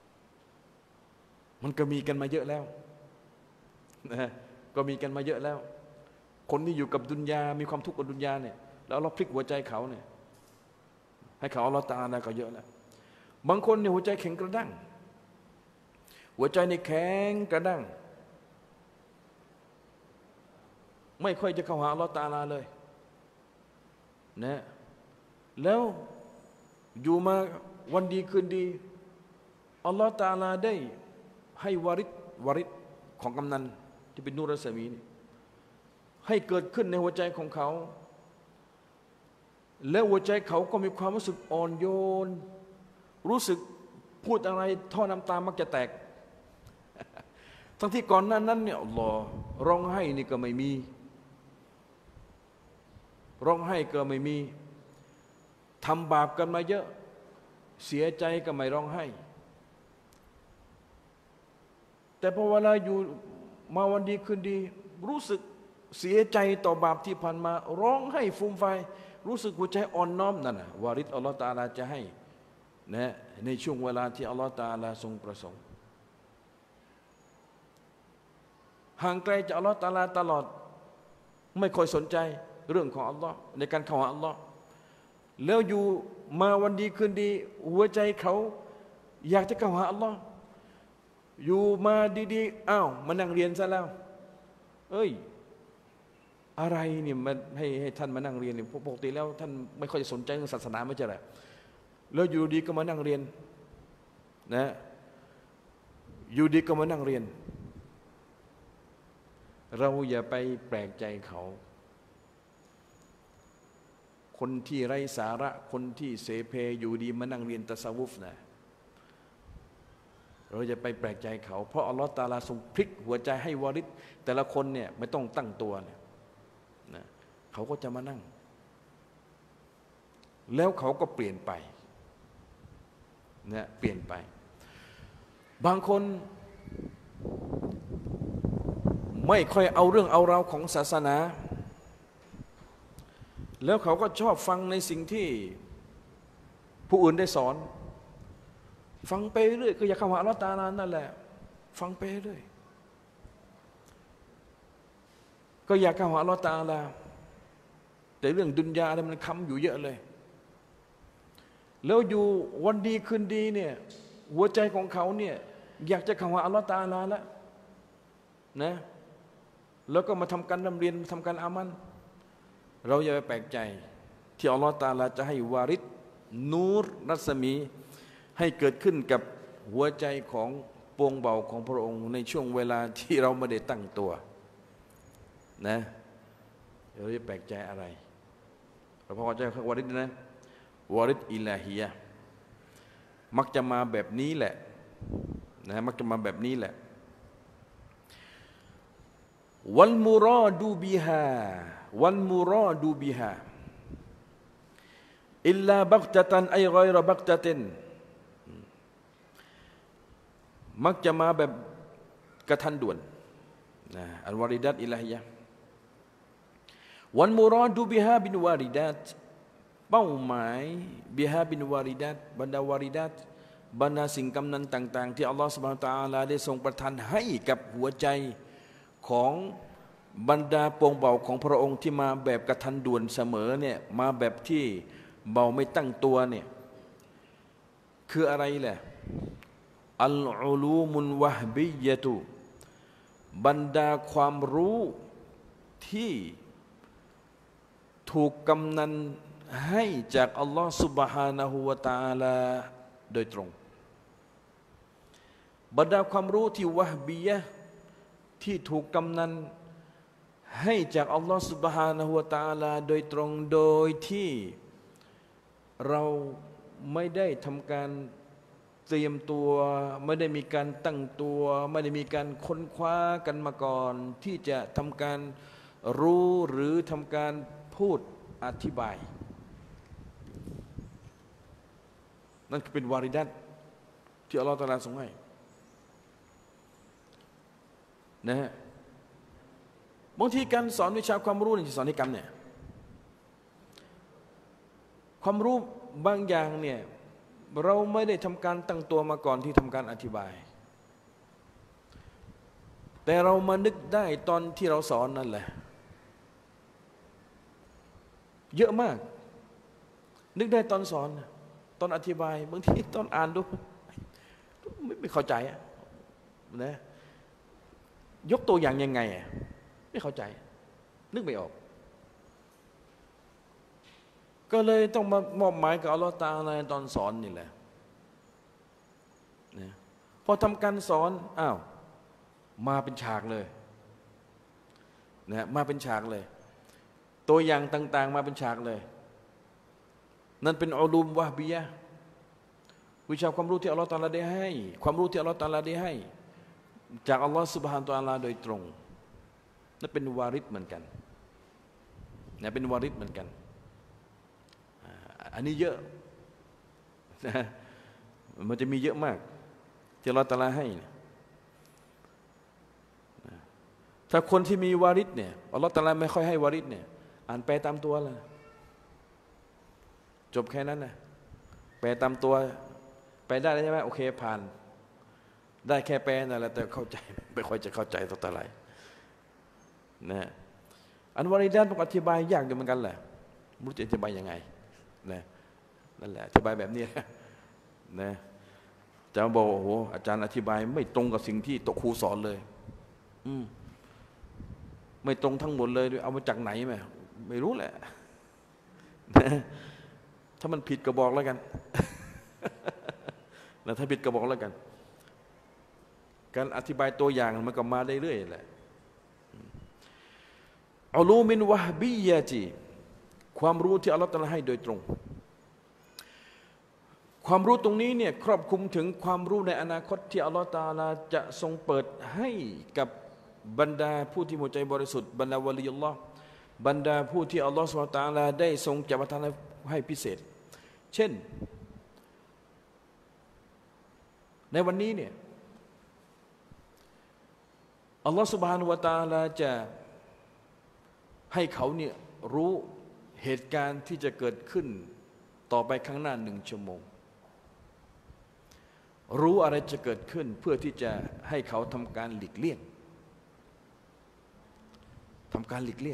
มันก็มีกันมาเยอะแล้วนะก็มีกันมาเยอะแล้วคนที่อยู่กับดุนยามีความทุกข์กับดุนยาเนี่ยแล้วอัลลอฮฺพลิกหัวใจเขาเนี่ยให้เขาอัลลอฮฺตะอาลาก็เยอะแล้วบางคนเนี่ยหัวใจแข็งกระด้างหัวใจในแข็งกระด้างไม่ค่อยจะเข้าหาอัลลอฮฺตะอาลาเลยนะแล้วอยู่มาวันดีคืนดีอัลลอฮฺตะอาลาได้ให้วาริดวาริดของกำนันที่เป็นนูรสมีนให้เกิดขึ้นในหัวใจของเขาแล้วหัวใจเขาก็มีความรู้สึกอ่อนโยนรู้สึกพูดอะไรท่อน้ำตามักจะแตกทั้งที่ก่อนหน้านั้นเนี่ยอัลลอฮ์ร้องไห้นี่ก็ไม่มีร้องไห้ก็ไม่มีทำบาปกันมาเยอะเสียใจก็ไม่ร้องไห้แต่พอเวลาอยู่มาวันดีคืนดีรู้สึกเสียใจต่อบาปที่ผ่านมาร้องไห้ฟูมไฟรู้สึกหัวใจอ่อนน้อมนั่นนะวาริดอัลลอฮฺตะอาลาจะให้นะในช่วงเวลาที่อัลลอฮฺตะอาลาทรงประสงค์ห่างไกลจากอัลลอฮฺตะอาลาตลอดไม่ค่อยสนใจเรื่องของอัลลอฮ์ในการเข้าหาอัลลอฮ์แล้วอยู่มาวันดีคืนดีหัวใจเขาอยากจะเข้าหาอัลลอฮ์อยู่มาดีๆอ้าวมานั่งเรียนซะแล้วเอ้ยอะไรเนี่ยมันให้ให้ท่านมานั่งเรียนเนี่ยปกติแล้วท่านไม่ค่อยสนใจเรื่องศาสนาไม่ใช่เหรอแล้วอยู่ดีก็มานั่งเรียนนะอยู่ดีก็มานั่งเรียนเราอย่าไปแปลกใจเขาคนที่ไร้สาระคนที่เสเพอยู่ดีมานั่งเรียนตัสวุฟนะเราจะไปแปลกใจเขาเพราะอัลลอฮฺตะอาลาทรงพลิกหัวใจให้วาริดแต่ละคนเนี่ยไม่ต้องตั้งตัวเนี่ยนะเขาก็จะมานั่งแล้วเขาก็เปลี่ยนไปเนี่ยเปลี่ยนไปบางคนไม่ค่อยเอาเรื่องเอาราวของศาสนาแล้วเขาก็ชอบฟังในสิ่งที่ผู้อื่นได้สอนฟังไปเรื่อยก็อยากเข้าหาอัลเลาะห์ตะอาลานั่นแหละฟังไปเรื่อยก็อยากเข้าหาอัลเลาะห์ตะอาลาแต่เรื่องดุนยาอะไรมันค้ำอยู่เยอะเลยแล้วอยู่วันดีคืนดีเนี่ยหัวใจของเขาเนี่ยอยากจะเข้าหาอัลเลาะห์ตะอาลาแล้วนะแล้วก็มาทำการร่ำเรียนทำการอามันเราอย่าไปแปลกใจที่อัลลอฮฺตะอาลาจะให้วาริดนูรรัศมีให้เกิดขึ้นกับหัวใจของปวงเบาของพระองค์ในช่วงเวลาที่เราไม่ได้ตั้งตัวนะเราจะแปลกใจอะไรเราพอใจวาริดนะวาริดอิลาฮียะมักจะมาแบบนี้แหละนะมักจะมาแบบนี้แหละวัลมุรอดูบิฮาวัลมุรอดูบิฮาอิลลาบักตะตันไอฆอยรบักตะตินมักจะมาแบบกระทันด่วนนะอัลวาริดัตอิลาฮียะวัลมุรอดูบิฮาบินวาริดัตเป้าหมายบิฮาบินวาริดัตบรรดาวาริดัตบรรดาสิ่งกำนันต่างๆที่อัลลอฮฺซุบฮานะฮูวะตะอาลาได้ทรงประทานให้กับหัวใจของบรรดาปวงเบาของพระองค์ที่มาแบบกระทันด่วนเสมอเนี่ยมาแบบที่เบาไม่ตั้งตัวเนี่ยคืออะไรแหละอัลอุลูมุนวะฮบิยะตุบรรดาความรู้ที่ถูกกำนันให้จากอัลลอฮ์ سبحانه และ تعالى โดยตรงบรรดาความรู้ที่วะฮบียะห์ที่ถูกกำนันให้จากอัลลอฮ์ سبحانه และ تعالى โดยตรงโดยที่เราไม่ได้ทำการเตรียมตัวไม่ได้มีการตั้งตัวไม่ได้มีการค้นคว้ากันมาก่อนที่จะทำการรู้หรือทำการพูดอธิบายนั่นคือเป็นวาริดัตที่อัลลอฮฺตะอาลาทรงให้นะฮะบางทีการสอนวิชาความรู้ในสอนนิกรรมเนี่ยความรู้บางอย่างเนี่ยเราไม่ได้ทำการตั้งตัวมาก่อนที่ทำการอธิบายแต่เรามานึกได้ตอนที่เราสอนนั่นแหละเยอะมากนึกได้ตอนสอนตอนอธิบายบางทีตอนอ่านดูไม่ไม่เข้าใจอะนะยกตัวอย่างยังไงอะไม่เข้าใจนึกไม่ออกก็เลยต้องมามอบหมายกับอัลลอฮฺตะอาลาในตอนสอนนี่แหละนะพอทำการสอนอ้าวมาเป็นฉากเลยนะมาเป็นฉากเลยตัวอย่างต่างๆมาเป็นฉากเลยนั่นเป็นอุลูมวะฮบียะห์วิชาความรู้ที่อัลลอฮฺตะอาลาได้ให้ความรู้ที่อัลลอฮฺตะอาลาได้ให้จากอัลลอฮฺซุบฮานะฮูวะตะอาลาโดยตรงนั่นเป็นวาริดเหมือนกันนะเป็นวาริดเหมือนกันอันนี้เยอะนะมันจะมีเยอะมากที่อัลลอฮฺตะอาลาให้ถ้าคนที่มีวาริดเนี่ยอัลลอฮฺตะอาลาไม่ค่อยให้วาริดเนี่ยอ่านแปลตามตัวเลยจบแค่นั้นนะแปลตามตัวแปลได้ใช่ไหมโอเคผ่านได้แค่แปลนั่นแหละแต่เข้าใจไม่ค่อยจะเข้าใจตัวอะไรนะอันวาริดัตต้องอธิบายยากอยู่เหมือนกันแหละไม่รู้จะอธิบายยังไงนะนั่นแหละอธิบายแบบนี้นะจะบอกโอ้โหอาจารย์อธิบายไม่ตรงกับสิ่งที่ตัวครูสอนเลยอืมไม่ตรงทั้งหมดเลยเอามาจากไหนไหมไม่รู้แหละนะถ้ามันผิดก็บอกแล้วกันนะถ้าผิดก็บอกแล้วกันการอธิบายตัวอย่างมันก็มาได้เรื่อยแหละอุลูมินวะฮบียะติความรู้ที่อัลลอฮฺตะอาลาให้โดยตรงความรู้ตรงนี้เนี่ยครอบคลุมถึงความรู้ในอนาคตที่อัลลอฮฺตะอาลาจะทรงเปิดให้กับบรรดาผู้ที่หัวใจบริสุทธิ์บรรดาวะลีอัลลอฮ์บรรดาผู้ที่อัลลอฮฺซุบฮานะฮูวะตะอาลาได้ทรงจัดประทานให้พิเศษเช่นในวันนี้เนี่ยอัลลอฮฺซุบฮานะฮูวะตะอาลาจะให้เขาเนี่ยรู้เหตุการณ์ที่จะเกิดขึ้นต่อไปข้างหน้าหนึ่งชั่วโมงรู้อะไรจะเกิดขึ้นเพื่อที่จะให้เขาทำการหลีกเลี่ยงทำการหลีกเลี่ยง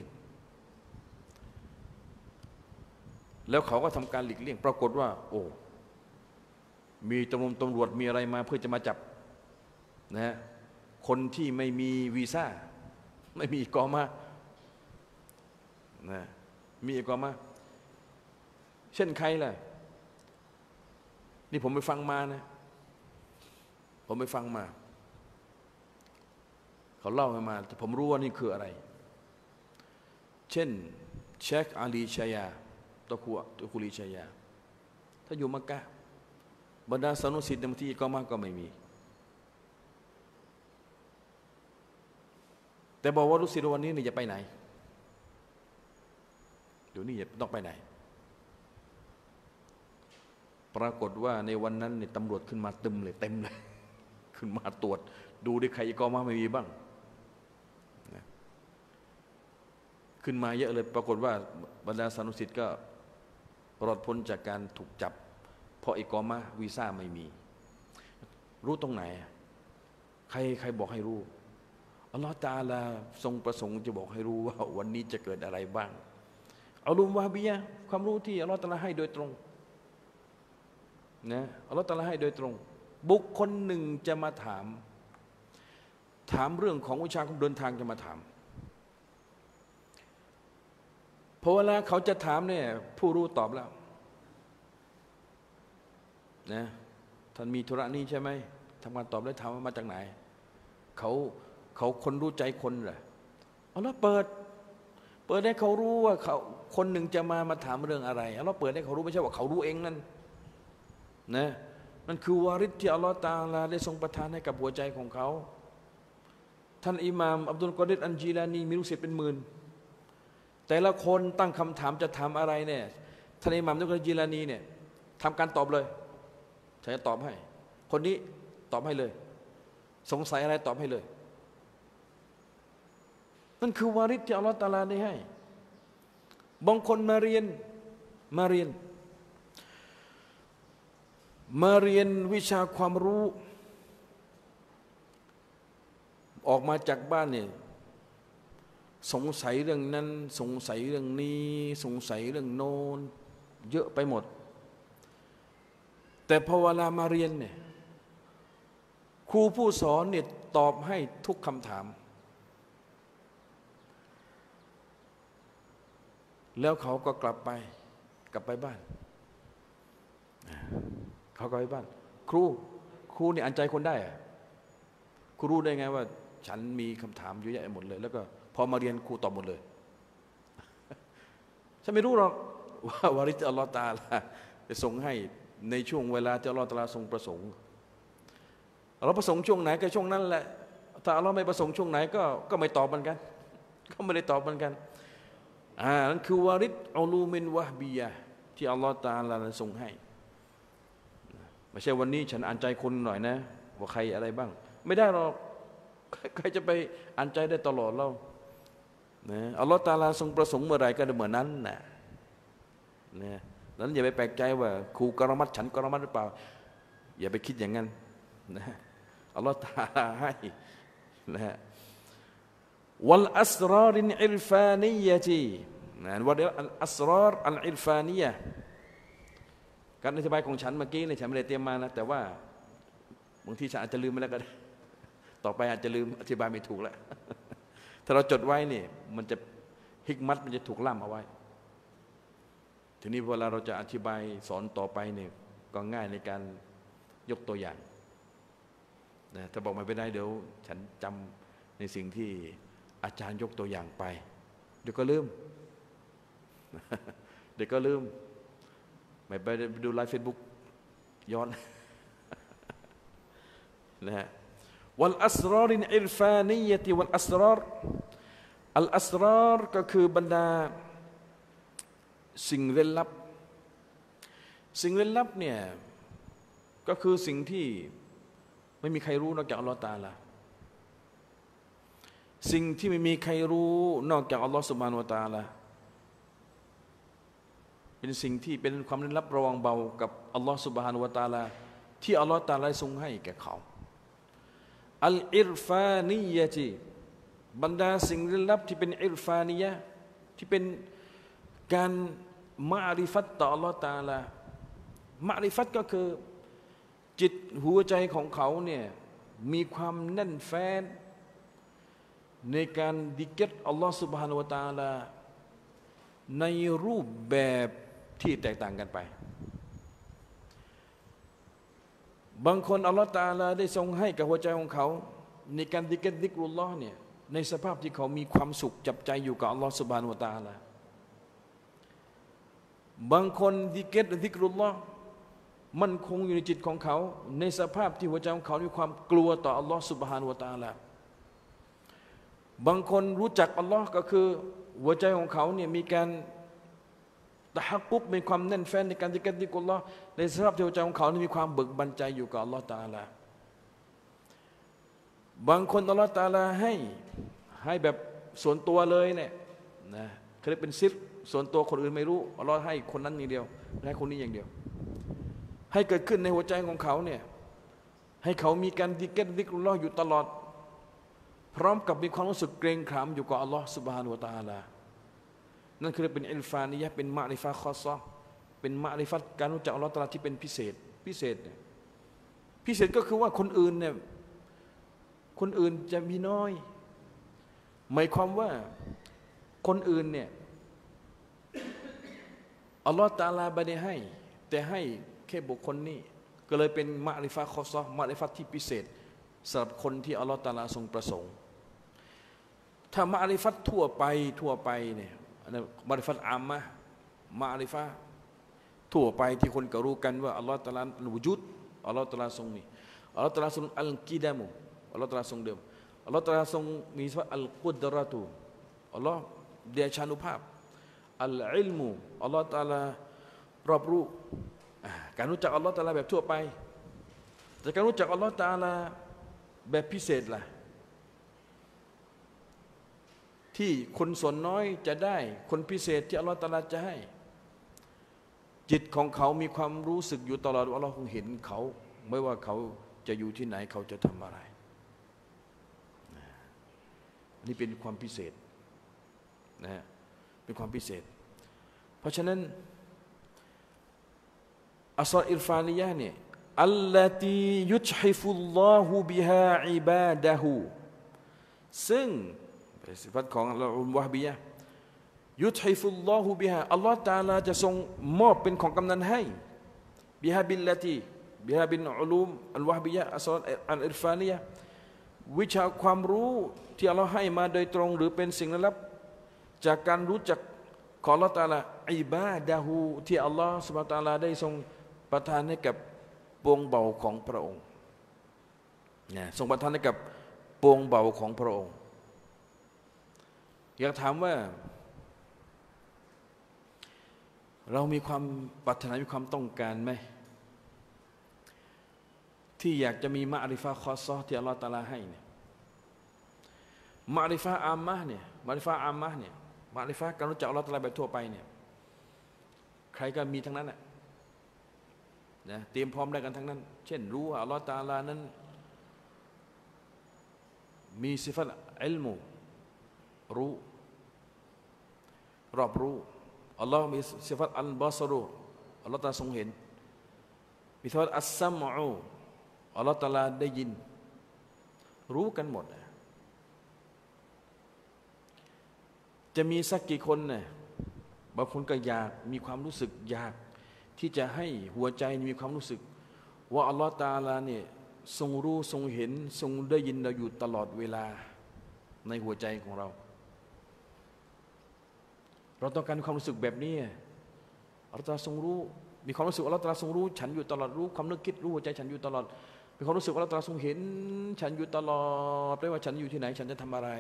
แล้วเขาก็ทำการหลีกเลี่ยงปรากฏว่าโอ้มีตำรวจตำรวจมีอะไรมาเพื่อจะมาจับนะฮะคนที่ไม่มีวีซ่าไม่มีอิกอมะห์นะมีอิกอมะห์เช่นใครล่ะนี่ผมไปฟังมานะผมไปฟังมาเขาเล่าให้มาแต่ผมรู้ว่านี่คืออะไรเช่นเชคอาลีชัยยาตะกัวตะกุลีชัยยาถ้าอยู่มักกะฮ์บรรดาสานุสิทธิ์บางทีก็มากก็ไม่มีแต่บอกว่าลูกศิษย์วันนี้นี่จะไปไหนเดี๋ยวนี้จะต้องไปไหนปรากฏว่าในวันนั้นเนี่ยตำรวจขึ้นมาตึมเลยเต็มเลยขึ้นมาตรวจดูดิใครก็มาไม่มีบ้างนะขึ้นมาเยอะเลยปรากฏว่าบรรดาสานุสิทธิ์ก็รอดพ้นจากการถูกจับเพราะอิกอมะห์วีซ่าไม่มีรู้ตรงไหนใครใครบอกให้รู้อัลลอฮฺตะอาลาทรงประสงค์จะบอกให้รู้ว่าวันนี้จะเกิดอะไรบ้างอุลูมวะฮบียะห์ความรู้ที่อัลลอฮฺตะอาลาให้โดยตรงนะอัลลอฮฺตะอาลาให้โดยตรงบุคคลหนึ่งจะมาถามถามเรื่องของวิชาของเดินทางจะมาถามพพอเวลาเขาจะถามเนี่ยผู้รู้ตอบแล้วนะท่านมีธุระนี้ใช่ไหมทำการตอบแล้วถามว่ามาจากไหนเขาเขาคนรู้ใจคนเหรอเอาแล้วเปิดเปิดให้เขารู้ว่าเขาคนหนึ่งจะมามาถามเรื่องอะไรเอาแล้วเปิดให้เขารู้ไม่ใช่ว่าเขารู้เองนั่นนะนั่นคือวาริดที่อัลลอฮฺตะอาลาได้ทรงประทานให้กับหัวใจของเขาท่านอิหม่ามอับดุลกอดิรอันจีลานีมีลูกศิษย์เป็นหมื่นแต่ละคนตั้งคำถามจะถามอะไรเนี่ยท่านอิหม่ามอับดุลกอดิรอันจีลานีเนี่ยทำการตอบเลยฉันจะตอบให้คนนี้ตอบให้เลยสงสัยอะไรตอบให้เลยนั่นคือวาริดที่อัลลอฮฺตะอาลาได้ให้บางคนมาเรียนมาเรียนมาเรียนวิชาความรู้ออกมาจากบ้านเนี่ยสงสัยเรื่องนั้นสงสัยเรื่องนี้สงสัยเรื่องโน้นเยอะไปหมดแต่พอเวลามาเรียนเนี่ยครูผู้สอนเนี่ยตอบให้ทุกคำถามแล้วเขาก็กลับไปกลับไปบ้านเขาก็ไปบ้านครูครูเนี่ยอ่านใจคนได้อะครูรู้ได้ไงว่าฉันมีคำถามเยอะแยะหมดเลยแล้วก็พอมาเรียนครูตอบหมดเลยฉันไม่รู้หรอกว่าวาริดอัลลอฮฺตะอาลาจะส่งให้ในช่วงเวลาที่อัลลอฮฺตะอาลาทรงประสงค์เราประสงค์ช่วงไหนก็ช่วงนั้นแหละถ้าอัลลอฮฺไม่ประสงค์ช่วงไหนก็ก็ไม่ตอบเหมือนกันก็ไม่ได้ตอบเหมือนกันอ่านั่นคือวาริดอุลูมินวะฮบียะที่อัลลอฮฺตะอาลาทรงให้ไม่ใช่วันนี้ฉันอ่านใจคนหน่อยนะว่าใครอะไรบ้างไม่ได้หรอกใครจะไปอ่านใจได้ตลอดเรานะอัลลอฮฺตะอาลาทรงประสงค์เมื่อไรก็เหมือนนั้นนะนะนั้นอย่าไปแปลกใจว่าครูกรมัดฉันกรมัดหรือเปล่าอย่าไปคิดอย่างนั้นนะอัลลอฮฺตะอาลาให้นะฮะวัลอัสรอรินอิลฟานียะตีนะวัลอัสรอรอัลอิลฟานียะการอธิบายของฉันเมื่อกี้เนี่ยฉันไม่ได้เตรียมมานะแต่ว่าบางทีฉันอาจจะลืมไปแล้วก็ได้ต่อไปอาจจะลืมอธิบายไม่ถูกแล้วถ้าเราจดไว้เนี่ยมันจะฮิกมัตมันจะถูกล่ามเอาไว้ทีนี้เวลาเราจะอธิบายสอนต่อไปเนี่ยก็ง่ายในการยกตัวอย่างนะถ้าบอกไม่ได้เดี๋ยวฉันจำในสิ่งที่อาจารย์ยกตัวอย่างไปเดี๋ยวก็ลืมเดี๋ยวก็ลืมไม่ไปดูไลฟ์เฟซบุ๊กย้อนนะฮะวัลอัสรอรินอิลฟานียะติวัลอัสรอรอัลอัสรอรก็คือบรรดาสิ่งเร้นลับสิ่งเร้นลับเนี่ยก็คือสิ่งที่ไม่มีใครรู้นอกจากอัลลอฮฺตะอาลาสิ่งที่ไม่มีใครรู้นอกจากอัลลอฮฺซุบฮานะฮูวะตะอาลาเป็นสิ่งที่เป็นความลึกลับระวังเบากับอัลลอฮฺซุบฮานะฮูวะตะอาลาที่อัลลอฮฺตะอาลาทรงให้แก่เขาอัลอิรฟานียะติบรรดาสิ่งลึกลับที่เป็นอิรฟานียะที่เป็นการมะอริฟัตต่ออัลลอฮฺตะอาลามะอริฟัตก็คือจิตหัวใจของเขาเนี่ยมีความแน่นแฟ้นในการดิกรอัลลอฮฺซุบฮานะฮูวะตะอาลาในรูปแบบที่แตกต่างกันไปบางคนอัลลอฮฺตะอาลาได้ทรงให้กับหัวใจของเขาในการดิกรดิกรุลลอฮ์เนี่ยในสภาพที่เขามีความสุขจับใจอยู่กับอัลลอฮฺซุบฮานะฮูวะตะอาลาบางคนดิกรดิกรุลลอฮ์มันคงอยู่ในจิตของเขาในสภาพที่หัวใจของเขามีความกลัวต่ออัลลอฮฺซุบฮานะฮูวะตะอาลาบางคนรู้จักอัลลอฮ์ก็คือหัวใจของเขาเนี่ยมีการตะฮักกุกมีความแน่นแฟ้นในการที่กันที่อัลลอฮ์ในสภาพที่หัวใจของเขานี่มีความเบิกบานใจอยู่กับอัลลอฮ์ตะอาลาบางคนอัลลอฮ์ตะอาลาให้ให้แบบส่วนตัวเลยเนี่ยนะเขาเรียกเป็นซิรส่วนตัวคนอื่นไม่รู้อัลลอฮ์ให้คนนั้นอย่างเดียวให้คนนี้อย่างเดียวให้เกิดขึ้นในหัวใจของเขาเนี่ยให้เขามีการดิกรดิกรุลลอฮ์อยู่ตลอดพร้อมกับมีความรู้สึกเกรงขามอยู่กับอัลลอฮ์ซุบฮานะฮูวะตะอาลานั่นคือเป็นอิลฟานียะเป็นมะริฟะฮ์คอซะห์เป็นมะริฟัตการรู้จักอัลลอฮ์ตะอาลาที่เป็นพิเศษพิเศษเนี่ยพิเศษก็คือว่าคนอื่นเนี่ยคนอื่นจะมีน้อยหมายความว่าคนอื่นเนี่ยอัลลอฮฺตะอาลาไม่ได้ให้แต่ให้แค่บุคคลนี้ก็เลยเป็นมะริฟะฮ์คอซอมะริฟะฮ์ที่พิเศษสำหรับคนที่อัลลอฮฺตะอาลาทรงประสงค์ถ้ามะริฟะฮ์ทั่วไปทั่วไปเนี่ยมะริฟะฮ์อามะห์มะริฟะฮ์ทั่วไปที่คนก็รู้กันว่าอัลลอฮฺตะอาลาวุจุดอัลลอฮฺตะอาลาทรงมีอัลลอฮฺตะอาลาทรงอัลกิดามุอัลลอฮฺตะอาลาทรงเดิมอัลลอฮฺตะอาลาทรงมีสิฟะห์อัลกุดเราะตุอัลลอฮฺเดชานุภาพอัลอิลมุอัลลอฮฺตะอาลารอบรู้การรู้จักอัลลอฮฺตะอาลาแบบทั่วไปแต่การรู้จักอัลลอฮฺตะอาลาแบบพิเศษล่ะที่คนส่วนน้อยจะได้คนพิเศษที่อัลลอฮฺตะอาลาจะให้จิตของเขามีความรู้สึกอยู่ตลอดว่าอัลลอฮฺคงเห็นเขาไม่ว่าเขาจะอยู่ที่ไหนเขาจะทำอะไรนี่เป็นความพิเศษนะฮะเป็นความพิเศษเพราะฉะนั้นอัสรออิรฟานียะห์เนี่ยอัลลตียุชฮิฟุลลอฮุบิฮาอิบาดะฮูซึ่งเป็นสิฟัตของอัลลอฮฺวะฮ์บียะห์ยุทฮิฟุลลอฮุบิฮาอัลลอฮฺตะอาลาจะทรงมอบเป็นของกำนันให้บิฮาบิลลตีบิฮาบินอุลูมอัลวะฮ์บียะห์อัสรออัลอิรฟานียะห์วิชาความรู้ที่อัลลอฮ์ให้มาโดยตรงหรือเป็นสิ่งลึกลับจากการรู้จักของอัลลอฮฺตะอาลาอิบาดะฮูที่อัลลอฮฺซุบฮานะฮูวะตะอาลาได้ทรงประทานให้กับปวงเบาของพระองค์เนี่ยทรงประทานให้กับปวงเบาของพระองค์อยากถามว่าเรามีความปรารถนามีความต้องการไหมที่อยากจะมีมะริฟะฮ์คอซอที่อัลลอฮฺตะอาลาให้เนี่ยมะริฟะฮ์อามะห์เนี่ยมะริฟะฮ์อามะห์เนี่ยมะริฟะฮ์การรู้จักอัลลอฮฺตะอาลาแบบทั่วไปเนี่ยใครก็มีทั้งนั้นแหละนะเตรียมพร้อมได้กันทั้งนั้นเช่นรู้ว่าอัลลอฮฺตะอาลานั้นมีสิฟัตอิลมุรู้รอบรู้อัลลอฮ์มีสิฟัตอัลบาซรุอัลลอฮ์ตะอาลาทรงเห็นมีสิฟัตอัสซัมอูอัลลอฮ์ตะอาลาได้ยินรู้กันหมดจะมีสักกี่คนเนี่ยบางคนก็อยากมีความรู้สึกอยากที่จะให้หัวใจมีความรู้สึกว่าอัลลอฮฺตะอาลาเนี่ยทรงรู้ทรงเห็นทรงได้ยินเราอยู่ตลอดเวลาในหัวใจของเราเราต้องการความรู้สึกแบบนี้อัลลอฮฺตะอาลาทรงรู้มีความรู้สึกอัลลอฮฺตะอาลาทรงรู้ฉันอยู่ตลอดรู้ความนึกคิดรู้หัวใจฉันอยู่ตลอดมีความรู้สึกอัลลอฮฺตะอาลาทรงเห็นฉันอยู่ตลอดไม่ว่าฉันอยู่ที่ไหนฉันจะทำอะไร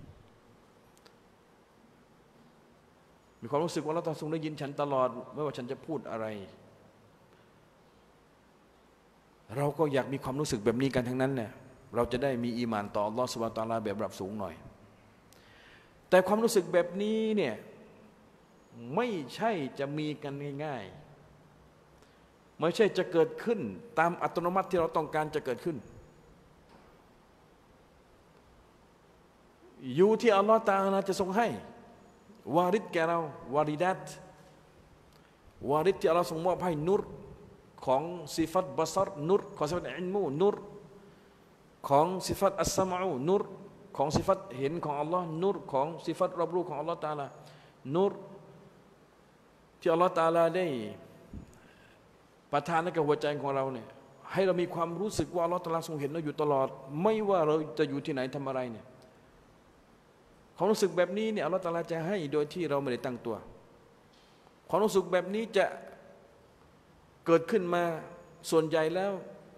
มีความรู้สึกว่าอัลลอฮฺตะอาลาทรงได้ยินฉันตลอดไม่ว่าฉันจะพูดอะไรเราก็อยากมีความรู้สึกแบบนี้กันทั้งนั้นเนี่ยเราจะได้มีอีหม่านต่ออัลลอฮฺซุบฮานะฮูวะตะอาลาแบบระดับสูงหน่อยแต่ความรู้สึกแบบนี้เนี่ยไม่ใช่จะมีกันง่ายๆไม่ใช่จะเกิดขึ้นตามอัตโนมัติที่เราต้องการจะเกิดขึ้นอยู่ที่อัลลอฮฺตะอาลาจะทรงให้วาริดแก่เราวาริดัตวาริดที่อัลลอฮฺทรงมอบให้นุรของสิฟัตบัซรนุรของสิฟัตอิลมูนุรของสิฟัตอัสซะมูนุรของสิฟัตเห็นของอัลลอฮ์นุรของสิฟัตรับรู้ของอัลลอฮ์ตะอาลานุรที่อัลลอฮ์ตะอาลาได้ประทานให้กับหัวใจของเราเนี่ยให้เรามีความรู้สึกว่าอัลลอฮ์ตะอาลาทรงเห็นเราอยู่ตลอดไม่ว่าเราจะอยู่ที่ไหนทำอะไรเนี่ยความรู้สึกแบบนี้เนี่ยอัลลอฮฺตะอาลาจะให้โดยที่เราไม่ได้ตั้งตัวความรู้สึกแบบนี้จะเกิดขึ้นมาส่วนใหญ่แล้ว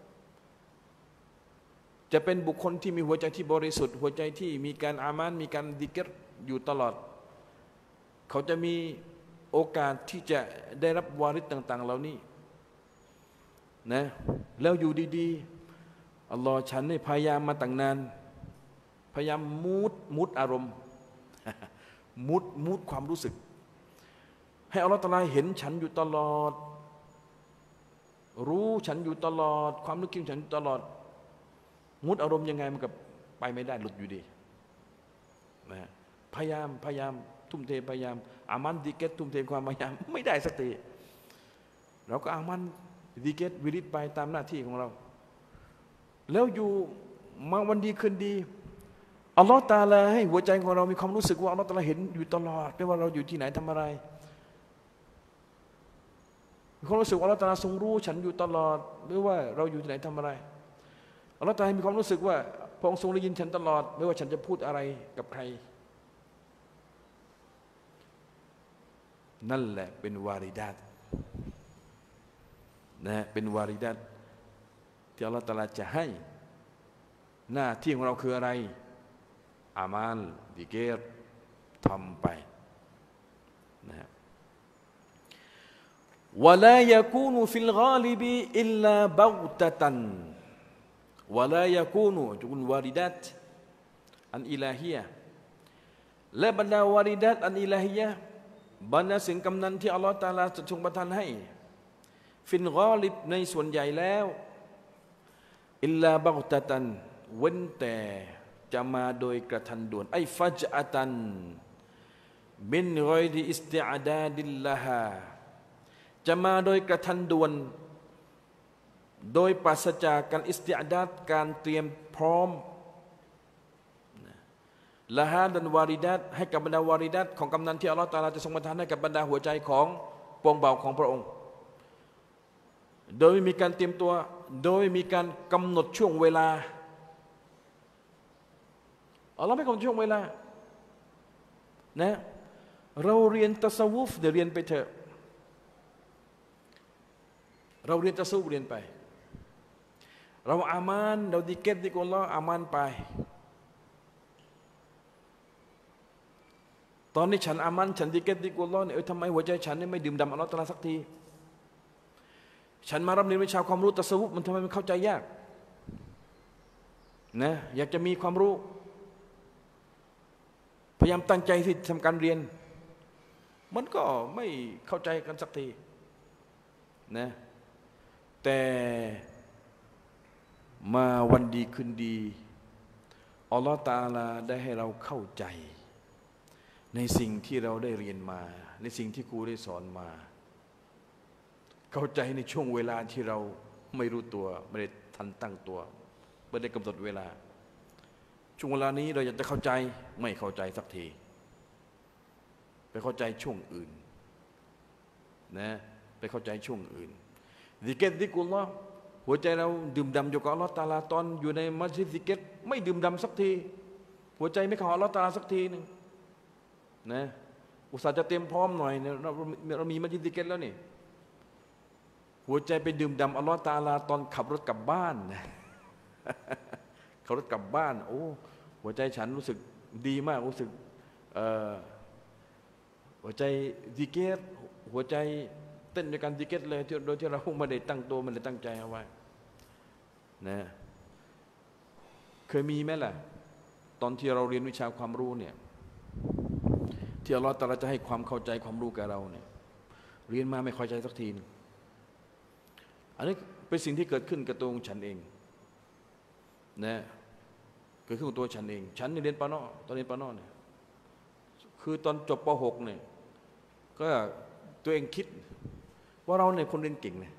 จะเป็นบุคคลที่มีหัวใจที่บริสุทธิ์หัวใจที่มีการอามานมีการดิกรอยู่ตลอดเขาจะมีโอกาสที่จะได้รับวาริดต่างๆเหล่านี้นะแล้วอยู่ดีๆอัลลอฮฺฉันนี่พยายามมาตั้งนานพยายามมุดมุดอารมณ์มุดมุดความรู้สึกให้อัลลอฮฺตะอาลาเห็นฉันอยู่ตลอดรู้ฉันอยู่ตลอดความนึกคิดฉันอยู่ตลอดมุดอารมณ์ยังไงมันก็ไปไม่ได้หลุดอยู่ดีนะพยายามพยายามทุ่มเทพยายามอามันดิเกตทุ่มเทความพยายามไม่ได้สักทีเราก็อามันดิเกตวิริตไปตามหน้าที่ของเราแล้วอยู่มาวันดีคืนดีอัลลอฮฺตะอาลาให้หัวใจของเรามีความรู้สึกว่าอัลลอฮฺตะอาลาเห็นอยู่ตลอดไม่ว่าเราอยู่ที่ไหนทำอะไรมีความรู้สึกว่าอัลเลาะห์ตะอาลาทรงรู้ฉันอยู่ตลอดไม่ว่าเราอยู่ที่ไหนทำอะไรอัลเลาะห์ตะอาลามีความรู้สึกว่าพระองค์ทรงได้ยินฉันตลอดไม่ว่าฉันจะพูดอะไรกับใครนั่นแหละเป็นวาริดัตนะเป็นวาริดัตที่อัลเลาะห์ตะอาลาจะให้หน้าที่ของเราคืออะไรอามัลดิเกรทำไปนะวะลายะกูนุฟิลฆาลิบอิลลาบัฆตะตันวะลายะกูนุจุนวาริดัตอันอิลาฮียะและบรรดาวาริดัตอันอิลาฮียะบรรดาสิ่งกำนันที่อัลลอฮฺตะอาลาจะทรงประทานให้ฟิลฆาลิบในส่วนใหญ่แล้วอิลลาบัฆตะตันเว้นแต่จะมาโดยกระทันด่วนไอ้ฟัจอะตันมินกอยริอิสติอดาดิลลาฮาจะมาโดยกระทันด่วนโดยปราศจากการอิสติอดาดการเตรียมพร้อมละฮาดันวาริดัตให้กับบรรดาวาริดัตของกำนันที่อัลลอฮฺตะอาลาจะทรงประทานให้กับบรรดาหัวใจของปวงเบาของพระองค์โดยมีการเตรียมตัวโดยมีการกำหนดช่วงเวลาอัลลอฮฺไม่กำหนดช่วงเวลานะเราเรียนตัสวุฟเดี๋ยวเรียนไปเถอะเราเรียนตัสวุฟเรียนไปเราอามานเราดิเกตดิกุลลอฮ์อามานไปตอนนี้ฉันอามันฉันดิเกตดิกุลลอฮ์เนี่ยเออทำไมหัวใจฉันเนี่ยไม่ดื่มด่ำอัลลอฮ์ตะอาลาสักทีฉันมารับเรียนวิชาความรู้ตัสวุฟมันทำไมมันเข้าใจยากนะอยากจะมีความรู้พยายามตั้งใจที่ทำการเรียนมันก็ไม่เข้าใจกันสักทีนะแต่มาวันดีคืนดีอัลลอฮฺตะอาลาได้ให้เราเข้าใจในสิ่งที่เราได้เรียนมาในสิ่งที่ครูได้สอนมาเข้าใจในช่วงเวลาที่เราไม่รู้ตัวไม่ได้ทันตั้งตัวไม่ได้กำหนดเวลาช่วงเวลานี้เราอยากจะเข้าใจไม่เข้าใจสักทีไปเข้าใจช่วงอื่นนะไปเข้าใจช่วงอื่นซิกเก็ตดิกุลลอฮ์หัวใจเราดื่มด่ำอยู่กับอัลลอฮ์ตะอาลาตอนอยู่ในมัสยิดซิกเก็ตไม่ดื่มด่ำสักทีหัวใจไม่เข้าอัลลอฮ์ตะอาลาสักทีนึงนะอุตส่าห์จะเตรียมพร้อมหน่อยเราเรามีมัสยิดซิกเก็ตแล้วนี่หัวใจไปดื่มด่ำอัลลอฮ์ตะอาลาตอนขับรถกลับบ้านนะขับรถกลับบ้านโอ้หัวใจฉันรู้สึกดีมากรู้สึกหัวใจซิกเก็ตหัวใจเต้นด้วยกันซิกเก็ตเลยโดยที่เราไม่ได้ตั้งตัวไม่ได้ตั้งใจเอาไว้นะเคยมีไหมล่ะตอนที่เราเรียนวิชาความรู้เนี่ยที่อัลลอฮฺตะอาลาจะให้ความเข้าใจความรู้แก่เราเนี่ยเรียนมาไม่เข้าใจสักทีอันนี้เป็นสิ่งที่เกิดขึ้นกับตัวฉันเองนะเกิดขึ้นกับตัวฉันเองฉันเรียนปานอตอนเรียนปานอเนี่ยคือตอนจบป หกเนี่ยก็ตัวเองคิดว่าเราเนี่ยคนเรียนเก่งเนี่ย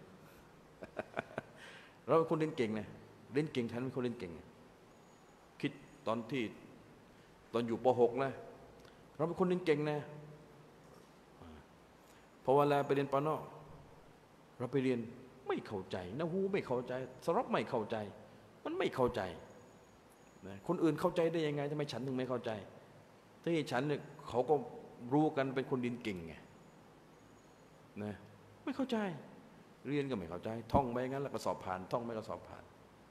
เราเป็นคนเรียนเก่งเนี่ยเรียนเก่งฉันเป็นคนเรียนเก่งคิดตอนที่ตอนอยู่ป หกนะเราเป็นคนเรียนเก่งนะพอเวลาไปเรียนปานอเราไปเรียนไม่เข้าใจนะฮูไม่เข้าใจสรับไม่เข้าใจมันไม่เข้าใจนะคนอื่นเข้าใจได้ยังไงทำไมฉันถึงไม่เข้าใจที่ฉันเนี่ยเขาก็รู้กันเป็นคนเรียนเก่งไงนะไม่เข้าใจเรียนก็ไม่เข้าใจท่องไปงั้นแล้วก็สอบผ่านท่องไม่ก็สอบผ่าน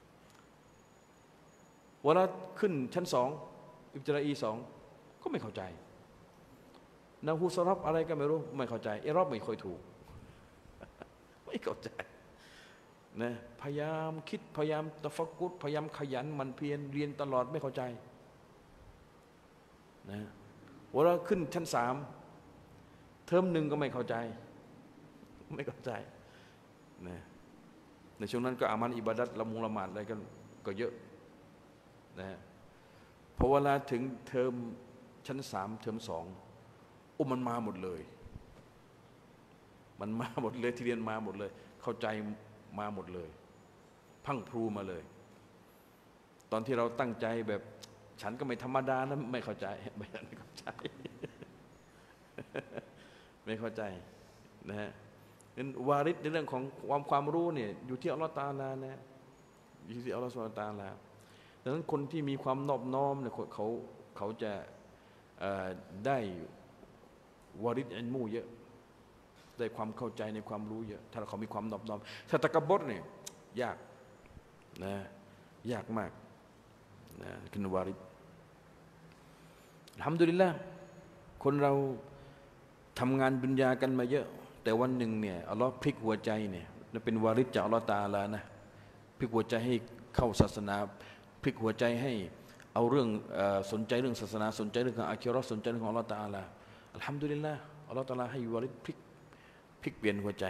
เวลาขึ้นชั้นสองอิบติราอีสองก็ไม่เข้าใจนะฮูสรับอะไรก็ไม่รู้ไม่เข้าใจเอรอบไม่ค่อยถูกไม่เข้าใจนะพยายามคิดพยายามตะฟักกุดพยายามขยันมันเพียรเรียนตลอดไม่เข้าใจนะเวลาขึ้นชั้นสามเทอมหนึ่งก็ไม่เข้าใจไม่เข้าใจนะในช่วงนั้นก็อามันอิบาดัตละมุงละหมาดอะไรกันก็เยอะนะพอเวลาถึงเทอมชั้นสามเทอมสองอุ้มมันมาหมดเลยมันมาหมดเลยที่เรียนมาหมดเลยเข้าใจมาหมดเลยพังพรูมาเลยตอนที่เราตั้งใจแบบฉันก็ไม่ธรรมดานะไม่เข้าใจไม่เข้าใจไม่เข้าใจนะฮะเป็นวาริดในเรื่องของความความรู้เนี่ยอยู่ที่อัลลอฮฺตะอาลานะอยู่ที่อัลลอฮฺซุบฮานะฮูวะตะอาลาดังนั้นคนที่มีความนอบน้อมเนี่ยเขาเขาจะได้วาริดอิลมูเยอะได้ความเข้าใจในความรู้เยอะถ้าเขามีความนอบน้อมถ้าตะกับบดเนี่ยยากนะยากมากนะกินวาริดอัลฮัมดุลิลละห์คนเราทำงานดุนยากันมาเยอะแต่วันหนึ่งเนี่ยอัลลอฮ์พลิกหัวใจเนี่ยเป็นวาริดจากอัลลอฮ์ตะอาลานะพลิกหัวใจให้เข้าศาสนาพลิกหัวใจให้เอาเรื่องสนใจเรื่องศาสนาสนใจเรื่องของอาคิเราะห์สนใจเรื่องของอัลลอฮ์ตะอาลาอัลฮัมดุลิลละห์อัลลอฮ์ตะอาลาให้วาริดพลิกพลิกเปลี่ยนหัวใจ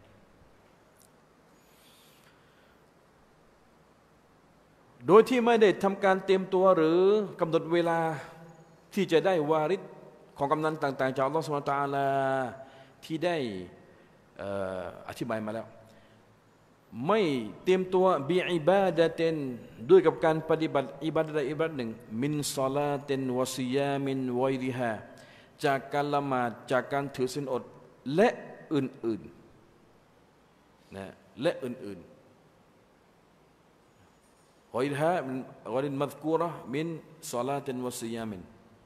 โดยที่ไม่ได้ทำการเตรียมตัวหรือกำหนดเวลาที่จะได้วาริดของกำนันต่างๆจากอัลลอฮฺซุบฮานะฮูวะตะอาลาที่ได้อธิบายมาแล้วไม่เตรียมตัวบิอิบาดะตินด้วยกับการปฏิบัติอิบาดะห์อิบาดะห์หนึ่งมินศอลาตินวะซิยามินวะอิริฮาจากการละหมาดจากการถือศีลอดและอื่นๆนะและอื่นๆวะอิริฮามินวะรินมัซกูเราะห์มินศอลาตินวะซิยามิน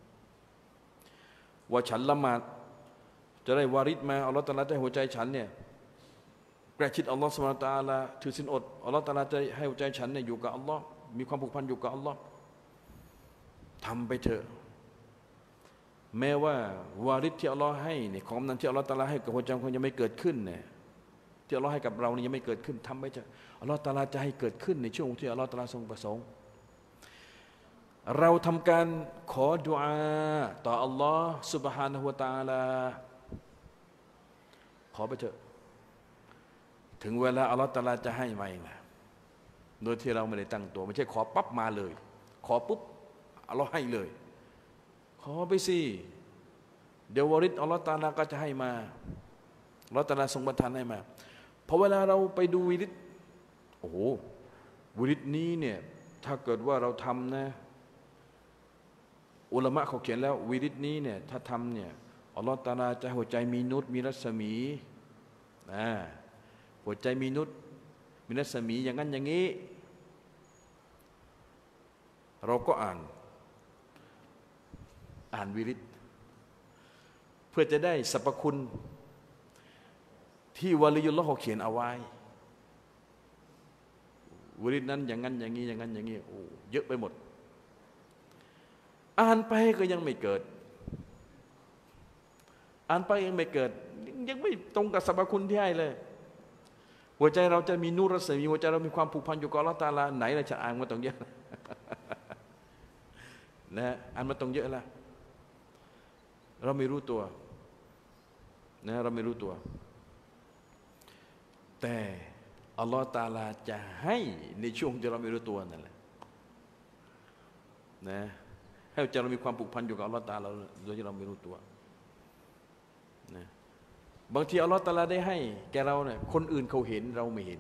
ว่าฉันละหมาดจะได้วาริดมาอัลลอฮฺตะอาลาจะให้หัวใจฉันเนี่ยใกล้ชิดอัลลอฮฺซุบฮานะฮูวะตะอาลาถือศีลอดอัลลอฮฺตะอาลาจะให้หัวใจฉันเนี่ยอยู่กับอัลลอฮ์มีความผูกพันอยู่กับอัลลอฮ์ทำไปเถอะแม้ว่าวาริดที่อัลลอฮ์ให้เนี่ยของนั้นที่อัลลอฮฺตะอาลาให้กับหัวใจคนยังไม่เกิดขึ้นเนี่ยที่อัลลอฮ์ให้กับเรานี่ยังไม่เกิดขึ้นทำไปเถอะอัลลอฮฺตะอาลาจะให้เกิดขึ้นในช่วงที่อัลลอฮฺตะอาลาทรงประสงค์เราทำการขอดุอาต่ออัลลอฮ์ سبحانه และ تعالى ขอไปเถอะถึงเวลาอัลลอฮ์ตะอาลาจะให้มาเองนะโดยที่เราไม่ได้ตั้งตัวไม่ใช่ขอปั๊บมาเลยขอปุ๊บอัลลอฮ์ให้เลยขอไปสิเดี๋ยววาริดอัลลอฮ์ตะอาลาก็จะให้มาอัลลอฮ์ตะอาลาทรงประทานให้มาพอเวลาเราไปดูวิริดโอ้โหวิริดนี้เนี่ยถ้าเกิดว่าเราทำนะอุลามะเขาเขียนแล้ววิริดนี้เนี่ยถ้าทำเนี่ยอัลลอฮฺตะอาลาจะหัวใจมีนุชมีรัศมีนะหัวใจมีนุชมีรัศมีอย่างนั้นอย่างนี้เราก็อ่านอ่านวิริดเพื่อจะได้สรรพคุณที่วะลียุลลอฮ์เขาเขียนเอาไว้วิริดนั้นอย่างนั้นอย่างนี้อย่างนั้นอย่างนี้โอ้เยอะไปหมดอ่านไปก็ยังไม่เกิดอ่านไปยังไม่เกิดยังไม่ตรงกับสรรพคุณที่ให้เลยหัวใจเราจะมีนูรรัศมีหัวใจเรามีความผูกพันอยู่กับอัลเลาะห์ตะอาลาไหนเราจะอ่านมาตรงเยอะนะอ่านมาตรงเยอะละเราไม่รู้ตัวนะเราไม่รู้ตัวแต่อัลเลาะห์ตะอาลาจะให้ในช่วงที่เราไม่รู้ตัวนั่นแหละนะให้ใจเรามีความผูกพันอยู่กับอัลลอฮฺตะอาลาโดยที่เราไม่รู้ตัวนะบางทีอัลลอฮฺตะอาลาได้ให้แกเราเนี่ยคนอื่นเขาเห็นเราไม่เห็น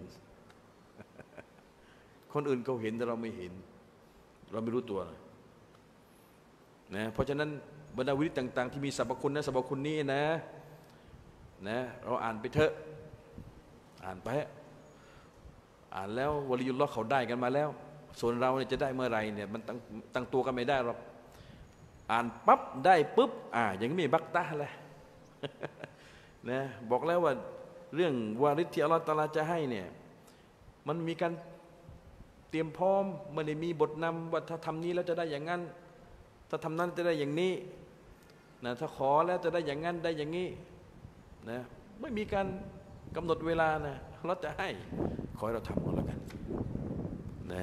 คนอื่นเขาเห็นแต่เราไม่เห็นเราไม่รู้ตัวนะเพราะฉะนั้นบรรดาวิริตต่างๆที่มีสรรพคุณนะสรรพคุณนี้นะนะเราอ่านไปเถอะอ่านไปอ่านแล้ววะลียุลลอฮ์เขาได้กันมาแล้วส่วนเราเนี่ยจะได้เมื่อไรเนี่ยมันตั้งตั้งตัวกันไม่ได้หรอกอ่านปั๊บได้ปุ๊บอ่าอย่างนี้มีบักตะเลยนะบอกแล้วว่าเรื่องวาริดที่อัลลอฮฺตะอาลาจะให้เนี่ยมันมีการเตรียมพร้อมไม่ได้มีบทนำว่าถ้าทำนี้แล้วจะได้อย่างนั้นถ้าทำนั้นจะได้อย่างนี้นะถ้าขอแล้วจะได้อย่างนั้นได้อย่างนี้นะไม่มีการกำหนดเวลานะเราจะให้ขอให้เราทำกันแล้วกันนะ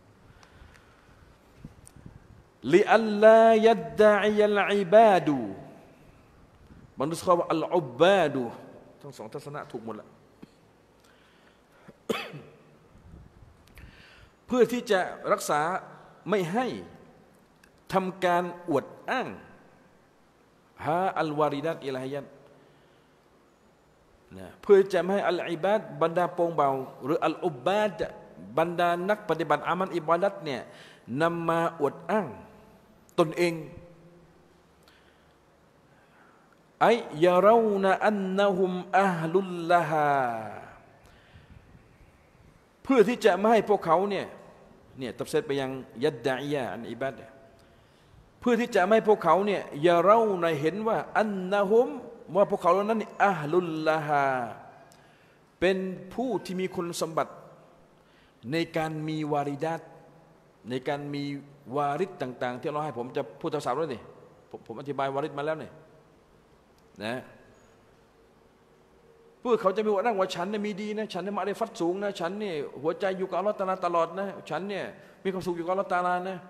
ลิอัลลายัดดะอิยัลอิบาดูบางทีเขาบอกอัลอุบบาดูทั้งสองทัศนะถูกหมดละ เพื่อที่จะรักษาไม่ให้ทำการอวดอ้างฮาอัลวาริดัตอิลาฮิยัตนะเพื่อจะไม่ให้อัลอิบาดบรรดาโปร่งเบาหรืออัลอุบบาดบรรดานักปฏิบัติอามัลอิบาดัตเนี่ยนำมาอวดอ้างตนเองไอยารูนอันนะฮุมอะฮลุลละฮาเพื่อที่จะไม่ให้พวกเขาเนี่ยเนี่ยตัฟซีรไปยังยัดดะอียะอันอิบาดะห์เพื่อที่จะไม่ให้พวกเขาเนี่ยยารูนเห็นว่าอันนะฮุมว่าพวกเขาเหล่านั้นอะฮลุลละฮาเป็นผู้ที่มีคุณสมบัติในการมีวาริดัตในการมีวาริดต่างๆที่เราให้ผมจะพูดภาษาแล้วนี่ผมผมอธิบายวาริดมาแล้วนี่นะเพื่อเขาจะมีว่านั่งว่าฉันเนี่ยมีดีนะฉันเนี่ยมาได้ฟัดสูงนะฉันเนี่ยหัวใจอยู่กับอัลลอฮฺตะอาลาตลอดนะฉันเนี่ยมีความสุขอยู่กับอัลลอฮฺตะอาลานะ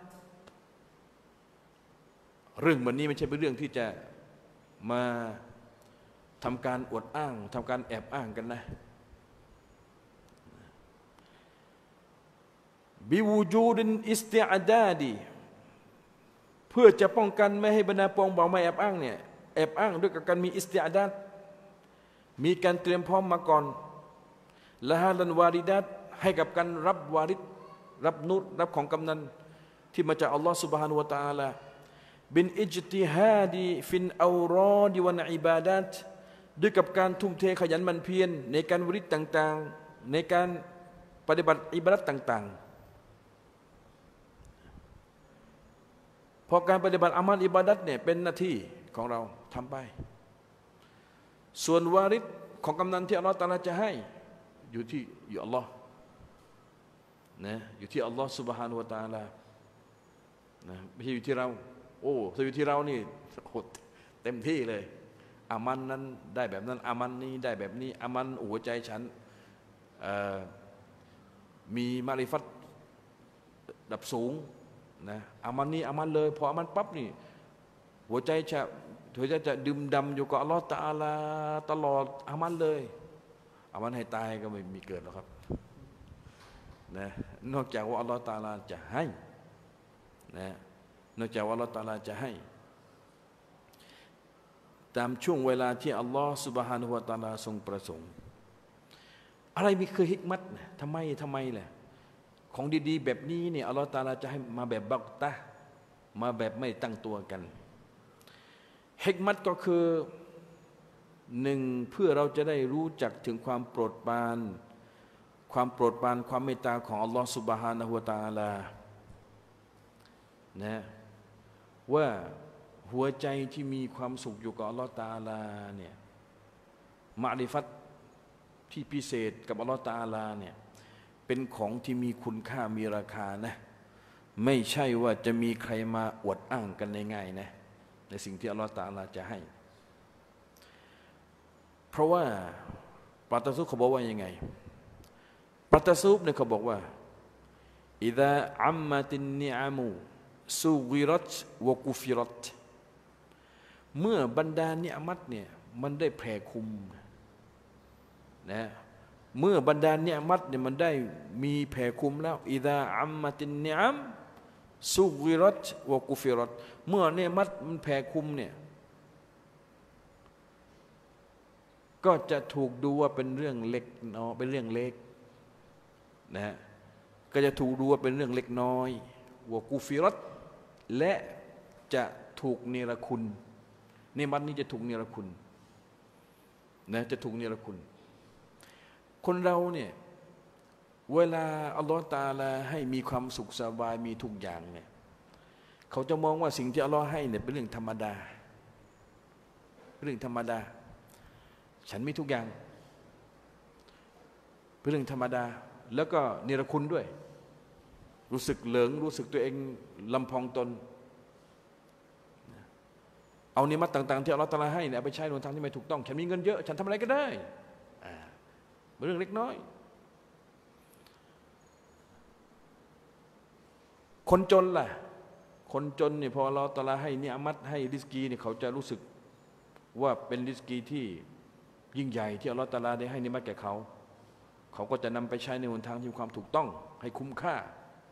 เรื่องแบบนี้ไม่ใช่เป็นเรื่องที่จะมาทำการอวดอ้างทำการแอบอ้างกันนะบิวูจูดินอิสติอาดาดีเพื่อจะป้องกันไม่ให้บรรดาปองบ่าวไม่แอบอ้างเนี่ยแอบอ้างด้วยกับการมีอิสติอาดาดมีการเตรียมพร้อมมาก่อนละฮาลันวาริดัตให้กับการรับวาริดรับนุษรับของกำนันที่มาจากอัลลอฮฺ سبحانه และ تعالى บินอิจติฮาดีฟินเอารอดิวันอิบาดัตด้วยกับการทุ่มเทขยันหมั่นเพียรในการวาริดต่างๆในการปฏิบัติอิบาดัตต่างๆพอการปฏิบัติอามัลอิบาดัตเนี่ยเป็นหน้าที่ของเราทำไปส่วนวาริดของกำนันที่อัลลอฮฺตะอาลาจะให้อยู่ที่อยู่อัลลอฮ์นะอยู่ที่อัลลอฮ์ سبحانه และ تعالى นะไม่ใช่อยู่ที่เราโอ้ถ้าอยู่ที่เรานี่โหเต็มที่เลยอามันนั้นได้แบบนั้นอามันนี้ได้แบบนี้อามันหัวใจฉันมีมาริฟัตดับสูงนะอามันนี้อามันเลยพออามันปั๊บนี่หัวใจจะหัวใจจะดื่มดำอยู่กับอัลลอฮฺตะอาลาตลอดอามันเลยอามันให้ตายก็ไม่มีเกิดหรอกครับนะนอกจากว่าอัลลอฮฺตะอาลาจะให้นะนอกจากว่าอัลลอฮฺตะอาลาจะให้ตามช่วงเวลาที่อัลลอฮฺซุบฮานะฮูวะตะอาลาทรงประสงค์อะไรมีคือฮิกมัตนะทำไมทำไมแหละของดีๆแบบนี้เนี่ยอัลลอฮฺตะอาลาจะให้มาแบบบักตะมาแบบไม่ตั้งตัวกันฮิกมัตก็คือหนึ่งเพื่อเราจะได้รู้จักถึงความโปรดปรานความโปรดปรานความเมตตาของอัลลอฮฺซุบฮานะฮูวะตะอาลานะว่าหัวใจที่มีความสุขอยู่กับอัลลอฮฺตะอาลาเนี่ยมะริฟัตที่พิเศษกับอัลลอฮฺตะอาลาเนี่ยเป็นของที่มีคุณค่ามีราคานะไม่ใช่ว่าจะมีใครมาอวดอ้างกันง่ายๆนะในสิ่งที่อัลลอฮฺตะอาลาจะให้เพราะว่าปาตาซุบเขาบอกว่ายังไงปาตาซุบเนี่ยเขาบอกว่าอิดะอัมมัตินนิอามูซูกิรัตวะกุฟิรัตเมื่อบรรดานิอามัตเนี่ยมันได้แผ่คุมนะเมื่อบรรดาเนียมัตเนี่ยมันได้มีแผ่คุมแล้วอิดะอัมมัตินนิอัมซุกิรัตวะกุฟิรัตเมื่อเนียมัตมันแผ่คุมเนี่ยก็จะถูกดูว่าเป็นเรื่องเล็กน้อยเป็นเรื่องเล็กนะก็จะถูกดูว่าเป็นเรื่องเล็กน้อยวะกุฟิรัตและจะถูกเนรคุณเนียมัตนี้จะถูกเนรคุณนะจะถูกเนรคุณคนเราเนี่ยเวลาอัลลอฮฺตะอาลาให้มีความสุขสบายมีทุกอย่างเนี่ยเขาจะมองว่าสิ่งที่อัลลอฮฺให้เนี่ยเป็นเรื่องธรรมดาเรื่องธรรมดาฉันมีทุกอย่างเป็นเรื่องธรรมดาแล้วก็เนรคุณด้วยรู้สึกเหลิงรู้สึกตัวเองลำพองตนเอานิมัตต่างๆที่อัลลอฮฺตะอาลาให้เนี่ยไปใช้ในทางที่ไม่ถูกต้องฉันมีเงินเยอะฉันทำอะไรก็ได้เรื่องเล็กน้อยคนจนล่ะคนจนเนี่ยพอเราตะลาให้นิอามัตให้ริสกีเนี่ยเขาจะรู้สึกว่าเป็นริสกีที่ยิ่งใหญ่ที่อัลลอฮฺตะลาได้ให้นิมัตแก่เขาเขาก็จะนำไปใช้ในหนทางที่มีความถูกต้องให้คุ้มค่า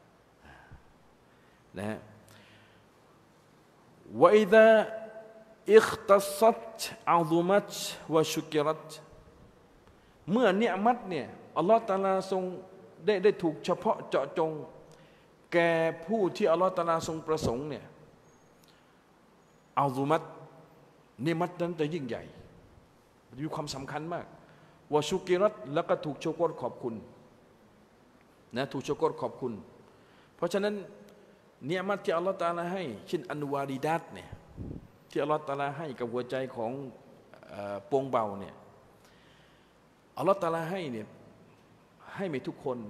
นะฮะวะอิซาอิคตัซัตอัซุมัตวะชุกิรัตเมื่อเนียมัตเนี่ยอัลลอฮฺตะอาลาทรงได้ได้ถูกเฉพาะเจาะจงแก่ผู้ที่อัลลอฮฺตะอาลาทรงประสงค์เนี่ยอัลซุมัตเนมัตนั้นจะยิ่งใหญ่มีความสำคัญมากวะชุกิรัตแล้วก็ถูกโชกรขอบคุณนะถูกโชกรขอบคุณเพราะฉะนั้นเนียมัตที่อัลลอฮฺตะอาลาให้เช่นอันวาริดัตเนี่ยที่อัลลอฮฺตะอาลาให้กับหัวใจของปวงเบาเนี่ยอัลลอฮฺตะอาลาให้เนี่ยให้ไม่ทุกคน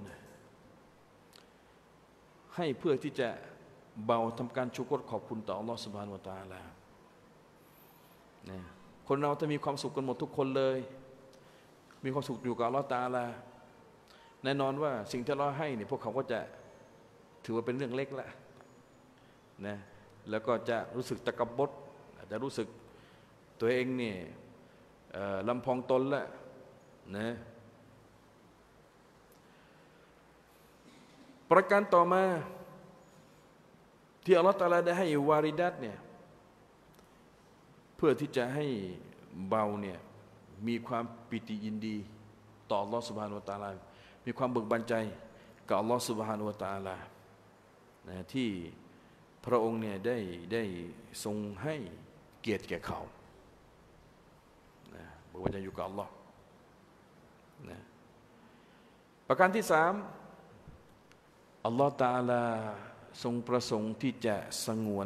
ให้เพื่อที่จะเบาทำการโชกรขอบคุณต่ออัลลอฮฺซุบฮานะฮูวะตะอาลาเนี่ยคนเราจะมีความสุขกันหมดทุกคนเลยมีความสุขอยู่กับอัลลอฮฺตะอาลาแน่นอนว่าสิ่งที่เราให้เนี่ยพวกเขาก็จะถือว่าเป็นเรื่องเล็กละนะแล้วก็จะรู้สึกตะกบดอาจจะรู้สึกตัวเองเนี่ยลำพองตนละนะประการต่อมาที่อัลลอฮฺตะอาลาได้ให้วาริดัตเนี่ยเพื่อที่จะให้เบาเนี่ยมีความปิติยินดีต่ออัลลอฮฺซุบฮานะฮูวะตะอาลามีความเบิกบานใจกับอัลลอฮฺซุบฮานะฮูวะตะอาลานะที่พระองค์เนี่ยได้ได้ทรงให้เกียรติแก่เขานะเบิกบานใจอยู่กับอัลลอฮฺนะประการที่สามอัลลอฮฺตะอาลาทรงประสงค์ที่จะสงวน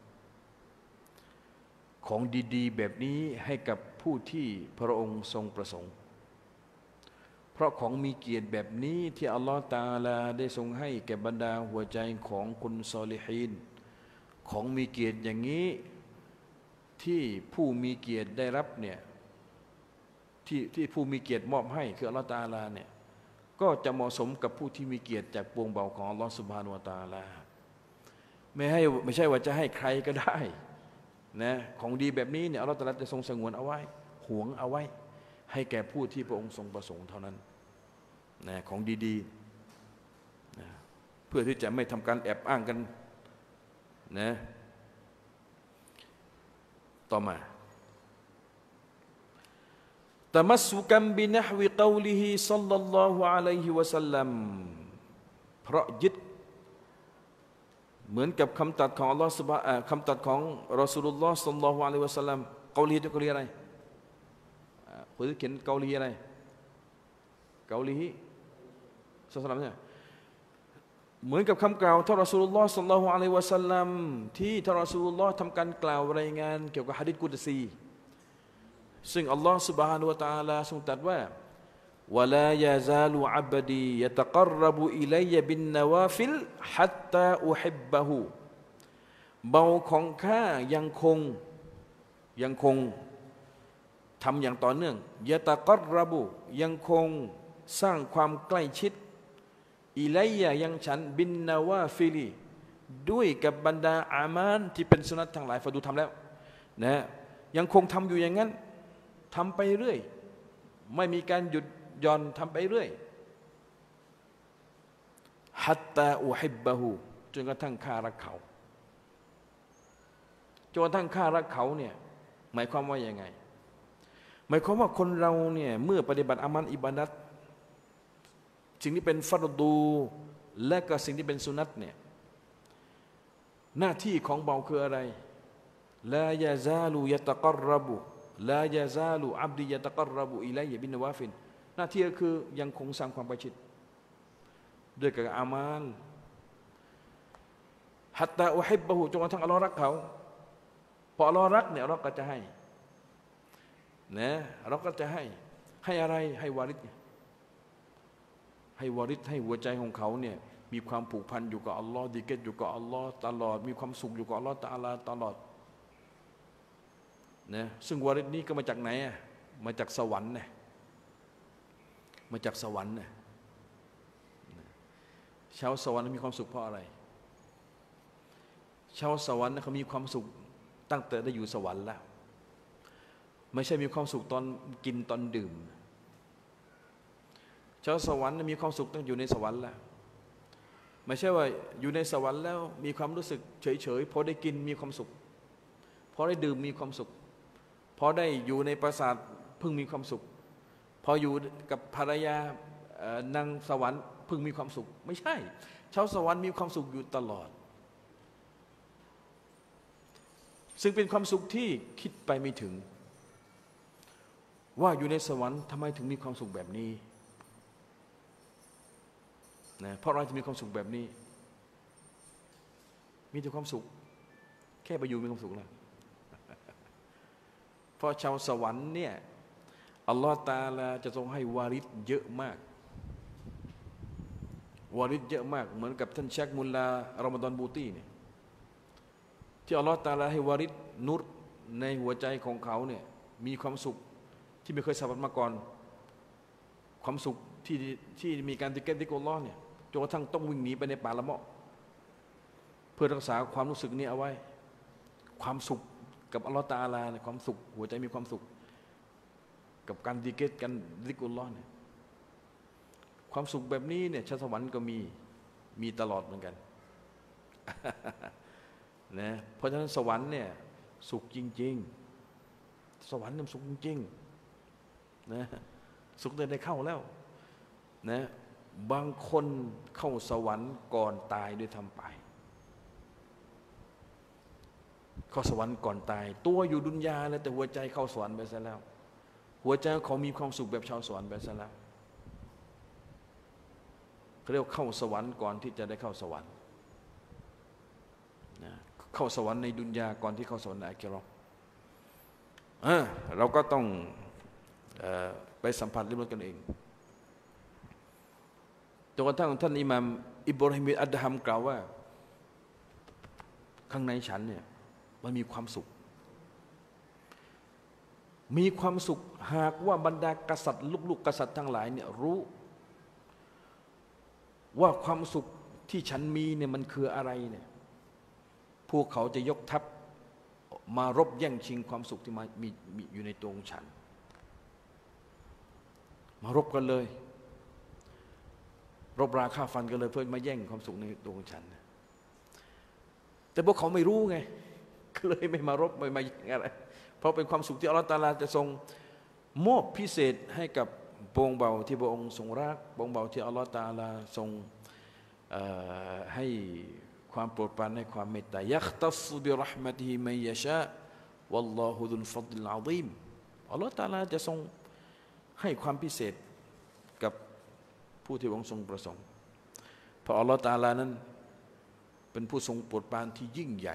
ของดีๆแบบนี้ให้กับผู้ที่พระองค์ทรงประสงค์เพราะของมีเกียรติแบบนี้ที่อัลลอฮฺตะอาลาได้ทรงให้แก่บรรดาหัวใจของคนซอลิฮีนของมีเกียรติอย่างนี้ที่ผู้มีเกียรติได้รับเนี่ยที่ที่ผู้มีเกียรติมอบให้คืออัลลอฮฺตะอาลาเนี่ยก็จะเหมาะสมกับผู้ที่มีเกียรติจากปวงเบาของอัลลอฮฺซุบฮานะฮูวะตะอาลาไม่ให้ไม่ใช่ว่าจะให้ใครก็ได้นะของดีแบบนี้เนี่ยอัลลอฮฺตะอาลาจะทรงสงวนเอาไว้หวงเอาไว้ให้แก่ผู้ที่พระองค์ทรงประสงค์เท่านั้นนะของดีๆนะเพื่อที่จะไม่ทำการแอบอ้างกันนะต่อมาตะมัสสุกัมบินะฮวิกอลิฮิศ็อลลัลลอฮุอะลัยฮิวะซัลลัมเพราะยึดเหมือนกับคำตัดของอัลลอฮฺซุบฮานะคำตัดของรอซูลุลลอฮ์ศ็อลลัลลอฮุอะลัยฮิวะซัลลัมกอลีจะกอลีอะไรคุณจะเขียนกอลีอะไรกอลีฮิศ็อลลัลลอฮุอะลัยฮิวะซัลลัมเนี่ยเหมือนกับคำกล่าวท่านรอซูลุลลอฮ์ศ็อลลัลลอฮุอะลัยฮิวะซัลลัมที่ท่านรอซูลุลลอฮ์ทำการกล่าวรายงานเกี่ยวกับหะดีษกุดซีซึ่งอัลลอฮ์ سبحانه และ تعالى ทรงตรัสว่าวะลายาซาลูอับดียะตะกัรรบุอิลัยบินนวาฟิลฮัตตาอุฮิบบะฮูเบาของข้ายังคงยังคงทำอย่างต่อเนื่องยะตะกัรรบุยังคงสร้างความใกล้ชิดอิลัยยังฉันบินนวาฟิลีด้วยกับบรรดาอามานที่เป็นสุนัตทั้งหลายฟะดูทำแล้วนะยังคงทำอยู่อย่างนั้นทำไปเรื่อยไม่มีการหยุดหย่อนทำไปเรื่อยฮัตตาอุฮิบบะฮูจนกระทั่งข้ารักเขาจนกระทั่งข้ารักเขาเนี่ยหมายความว่ายังไงหมายความว่าคนเราเนี่ยเมื่อปฏิบัติอามัลอิบาดัตสิ่งที่เป็นฟัรดูและก็สิ่งที่เป็นสุนัตเนี่ยหน้าที่ของเบาคืออะไรลายาซาลูยะตะกัรรบุลายาซาลูอับดียะตะกัรรบุอิลัยบินนวาฟินหน้าที่ก็คือยังคงสร้างความประชิดด้วยกับอามัลฮัตตาอุฮิบบะฮูจนกระทั่งอัลลอฮ์รักเขาพออัลลอฮ์รักเนี่ยเราก็จะให้นะเราก็จะให้ให้อะไรให้วาริดให้วาริดให้หัวใจของเขาเนี่ยมีความผูกพันอยู่กับอัลลอฮ์ดิเกตอยู่กับอัลลอฮ์ตลอดมีความสุขอยู่กับอัลลอฮ์ตะอาลาตลอดนะซึ่งวาริดนี้ก็มาจากไหนอ่ะมาจากสวรรค์นะมาจากสวรรค์นะชาวสวรรค์มีความสุขเพราะอะไรชาวสวรรค์เขามีความสุขตั้งแต่ได้อยู่สวรรค์แล้วไม่ใช่มีความสุขตอนกินตอนดื่มชาวสวรรค์มีความสุขตั้งอยู่ในสวรรค์แล้วไม่ใช่ว่าอยู่ในสวรรค์แล้วมีความรู้สึกเฉยๆพอได้กินมีความสุขพอได้ดื่มมีความสุขพอได้อยู่ในปราสาทเพิ่งมีความสุขพออยู่กับภรรยานางสวรรค์เพิ่งมีความสุขไม่ใช่ชาวสวรรค์มีความสุขอยู่ตลอดซึ่งเป็นความสุขที่คิดไปไม่ถึงว่าอยู่ในสวรรค์ทำไมถึงมีความสุขแบบนี้นะเพราะเราจะมีความสุขแบบนี้มีแต่ความสุขแค่ไปอยู่มีความสุขแล้วเพราะชาวสวรรค์เนี่ยอัลลอฮฺตะอาลาจะทรงให้วาริษเยอะมากวาริษเยอะมากเหมือนกับท่านเชคมุลลารอมฎอนบูตีเนี่ยที่อัลลอฮฺตะอาลาให้วาริษนุรในหัวใจของเขาเนี่ยมีความสุขที่ไม่เคยสัมผัสมาก่อนความสุขที่ที่มีการติเกตติกอัลลอฮ์เนี่ยจนกระทั่งต้องวิ่งหนีไปในป่าละเมาะเพื่อรักษาความรู้สึกนี้เอาไว้ความสุขกับอัลลอฮฺตะอาลาเนี่ยความสุขหัวใจมีความสุขกับการติเกตกันติกอัลลอฮ์เนี่ยความสุขแบบนี้เนี่ยชาวสวรรค์ก็มีมีตลอดเหมือนกันนะเพราะฉะนั้นสวรรค์เนี่ยสุขจริงๆสวรรค์เนี่ยสุขจริงๆนะสุขได้เข้าแล้วนะบางคนเข้าสวรรค์ก่อนตายด้วยทำไปเข้าสวรรค์ก่อนตายตัวอยู่ดุนยาแล้วแต่หัวใจเข้าสวรรค์ไปซะแล้วหัวใจเขามีความสุขแบบชาวสวรรค์ไปซะแล้วเขาเรียกเข้าสวรรค์ก่อนที่จะได้เข้าสวรรค์นะเข้าสวรรค์ในดุนยาก่อนที่เข้าสวรรค์ในอาคิเราะห์เออเราก็ต้องเอ่อไปสัมผัสริมรสกันเองจนกระทั่งท่านอิหม่ามอิบราฮิมอัดฮัมกล่าวว่าข้างในฉันเนี่ยมันมีความสุขมีความสุขหากว่าบรรดากษัตริย์ลูกๆกษัตริย์ทั้งหลายเนี่ยรู้ว่าความสุขที่ฉันมีเนี่ยมันคืออะไรเนี่ยพวกเขาจะยกทัพมารบแย่งชิงความสุขที่มามีมีอยู่ในตัวของฉันมารบกันเลยรบราฆ่าฟันกันเลยเพื่อมาแย่งความสุขในตัวของฉันแต่พวกเขาไม่รู้ไงก็เลยไม่มารบไม่มาแย่งอะไรเพราะเป็นความสุขที่อัลลอฮฺตะอาลาจะทรงมอบพิเศษให้กับพระองค์เบาที่พระองค์ทรงรักพระองค์เบาที่อัลลอฮฺตะอาลาทรงให้ความโปรดปรานให้ความเมตตายัคตัศบิเราะห์มะติฮิมัยยะชาวัลลอฮุซุลฟัฎลิลอะซีมอัลลอฮฺตะอาลาจะทรงให้ความพิเศษกับผู้ที่พระองค์ทรงประสงค์เพราะอัลลอฮฺตะอาลานั้นเป็นผู้ทรงโปรดปรานที่ยิ่งใหญ่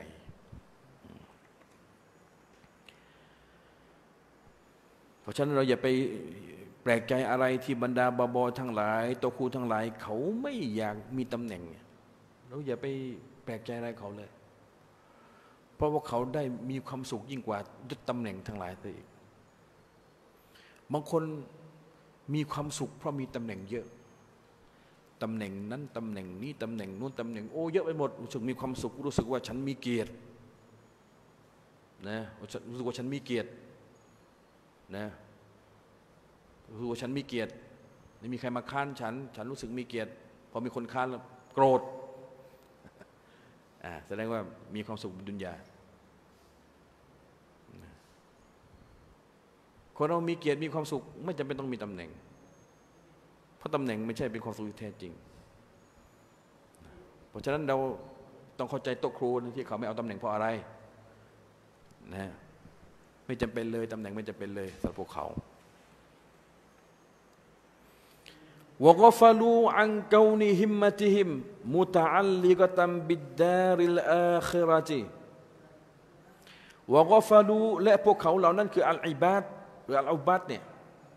เพราะฉะนั้นเราอย่าไปแปลกใจอะไรที่บรรดาบาบอทั้งหลายตัวครูทั้งหลายเขาไม่อยากมีตำแหน่งเราอย่าไปแปลกใจอะไรเขาเลยเพราะว่าเขาได้มีความสุขยิ่งกว่ายศตำแหน่งทั้งหลายตัวอีกบางคนมีความสุขเพราะมีตำแหน่งเยอะตำแหน่งนั้นตำแหน่งนี้ตำแหน่งนู้นตำแหน่งโอ้เยอะไปหมดรู้สึกมีความสุขรู้สึกว่าฉันมีเกียรตินะรู้สึกว่าฉันมีเกียรตินะรู้สึกว่าฉันมีเกียรติไม่มีใครมาค้านฉันฉันรู้สึกมีเกียรติพอมีคนค้านแล้วโกรธอ่าแสดงว่ามีความสุขบนดุนยาคนเรามีเกียรติมีความสุขไม่จำเป็นต้องมีตำแหน่งเพราะตำแหน่งไม่ใช่เป็นความสุขที่แท้จริงเพราะฉะนั้นเราต้องเข้าใจโต๊ะครูที่เขาไม่เอาตำแหน่งเพราะอะไรนะไม่จำเป็นเลยตำแหน่งไม่จำเป็นเลยสำหรับพวกเขาวะกฟลูอันกาวนิฮิมมะติฮิมมุตะอัลลิกะตันบิดดาริลอาคิเราะติวะกฟลูและพวกเขาเหล่านั้นคืออัลอิบาดหรืออัลอุบัดเนี่ย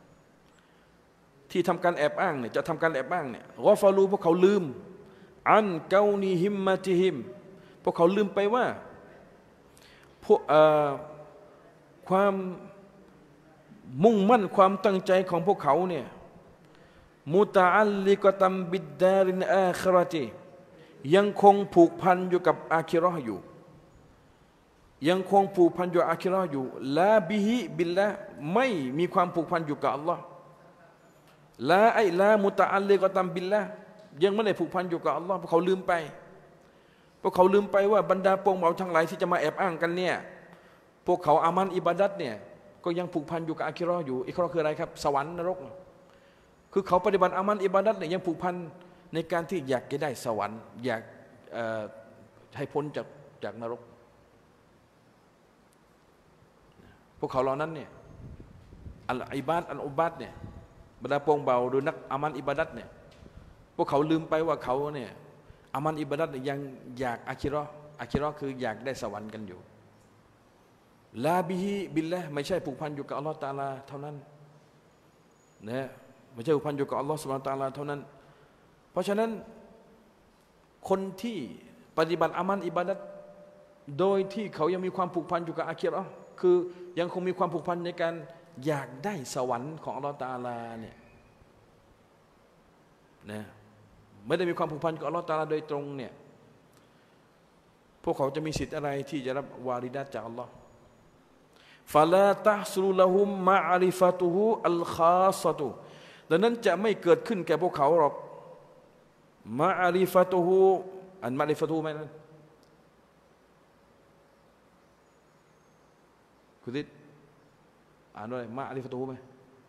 ที่ทำการแอบอ้างเนี่ยจะทำการแอบอ้างเนี่ยกฟลูพวกเขาลืมอันกาวนิฮิมมะติฮิมพวกเขาลืมไปว่าพวกความมุ่งมั่นความตั้งใจของพวกเขาเนี่ยมุตะอัลลิกะตัมบิดดารินอาคิเราะติยังคงผูกพันอยู่กับอาคิเราะห์อยู่ยังคงผูกพันอยู่อาคิเราะห์อยู่ลาบิฮิบิลละไม่มีความผูกพันอยู่กับอัลลอฮ์ลาไอลามุตะอัลลิกะตัมบิลละยังไม่ได้ผูกพันอยู่กับอัลลอฮ์เพราะเขาลืมไปเพราะเขาลืมไปว่าบรรดาปวงเบาทั้งหลายที่จะมาแอบอ้างกันเนี่ยพวกเขาอามันอิบาดัตเนี่ยก็ยังผูกพันอยู่กับอาคิเราะห์อยู่อาคิเราะห์คืออะไรครับสวรรค์นรกคือเขาปฏิบัติอามันอิบาดัตเนี่ยยังผูกพันในการที่อยากจะได้สวรรค์อยากให้พ้นจากจากนรกพวกเขาเหล่านั้นเนี่ยอัลอิบาดอัลอุบัดเนี่ยบรรดาปวงเบาหรือนักอามันอิบาดัตเนี่ยพวกเขาลืมไปว่าเขาเนี่ยอามันอิบาดัตยังอยากอาคิเราะห์อาคิเราะห์คืออยากได้สวรรค์กันอยู่ลาบิฮิบิลละไม่ใช่ผูกพันอยู่กับอัลลอฮฺตะอาลาเท่านั้นนะไม่ใช่ผูกพันอยู่กับอัลลอฮฺซุบฮานะฮูวะตะอาลาเท่านั้นเพราะฉะนั้นคนที่ปฏิบัติอามันอิบาดัตโดยที่เขายังมีความผูกพันอยู่กับอาคิเราะห์คือยังคงมีความผูกพันในการอยากได้สวรรค์ของอัลลอฮฺตะอาลาเนี่ยนะไม่ได้มีความผูกพันกับอัลลอฮฺตะอาลาโดยตรงเนี่ยพวกเขาจะมีสิทธิ์อะไรที่จะรับวาริดัตจากอัลลอฮฺฟะลาตะฮซุลุละฮุมมะอริฟะตุฮุอัลคาซะตุดังนั้นจะไม่เกิดขึ้นแก่พวกเขาหรอกมะอริฟะตุฮุอันมะอริฟะตุฮุไหมนั้นคุณทิศอ่านด้วยมะอริฟะตุฮุไหม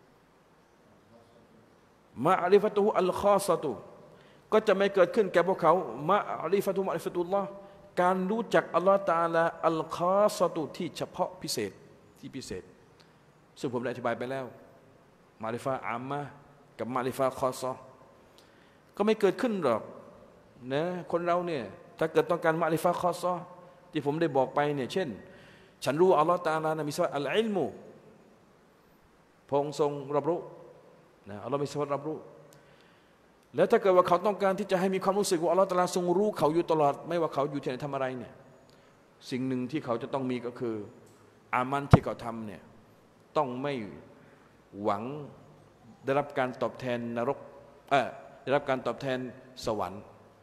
มะอริฟะตุฮุอัลคาซะตุก็จะไม่เกิดขึ้นแก่พวกเขามะอริฟะตุมะอริฟะตุลลอฮ์การรู้จักอัลลอฮฺตะอาลาอัลคาซะตุที่เฉพาะพิเศษที่พิเศษซึ่งผมได้อธิบายไปแล้วมะอริฟะอามะกับมะอริฟะคอซะก็ไม่เกิดขึ้นหรอกนะคนเราเนี่ยถ้าเกิดต้องการมะอริฟะคอซะที่ผมได้บอกไปเนี่ยเช่นฉันรู้อัลลอฮฺตะอาลานะมีสิฟัตอัลอิลมุพระองค์ทรงรับรู้นะอัลลอฮฺมีสิฟัตรับรู้แล้วถ้าเกิดว่าเขาต้องการที่จะให้มีความรู้สึกว่าอัลลอฮฺตะอาลาทรงรู้เขาอยู่ตลอดไม่ว่าเขาอยู่ที่ไหนทำอะไรเนี่ยสิ่งหนึ่งที่เขาจะต้องมีก็คืออามันที่เขาทำเนี่ยต้องไม่หวังได้รับการตอบแทนนรกเออได้รับการตอบแทนสวรรค์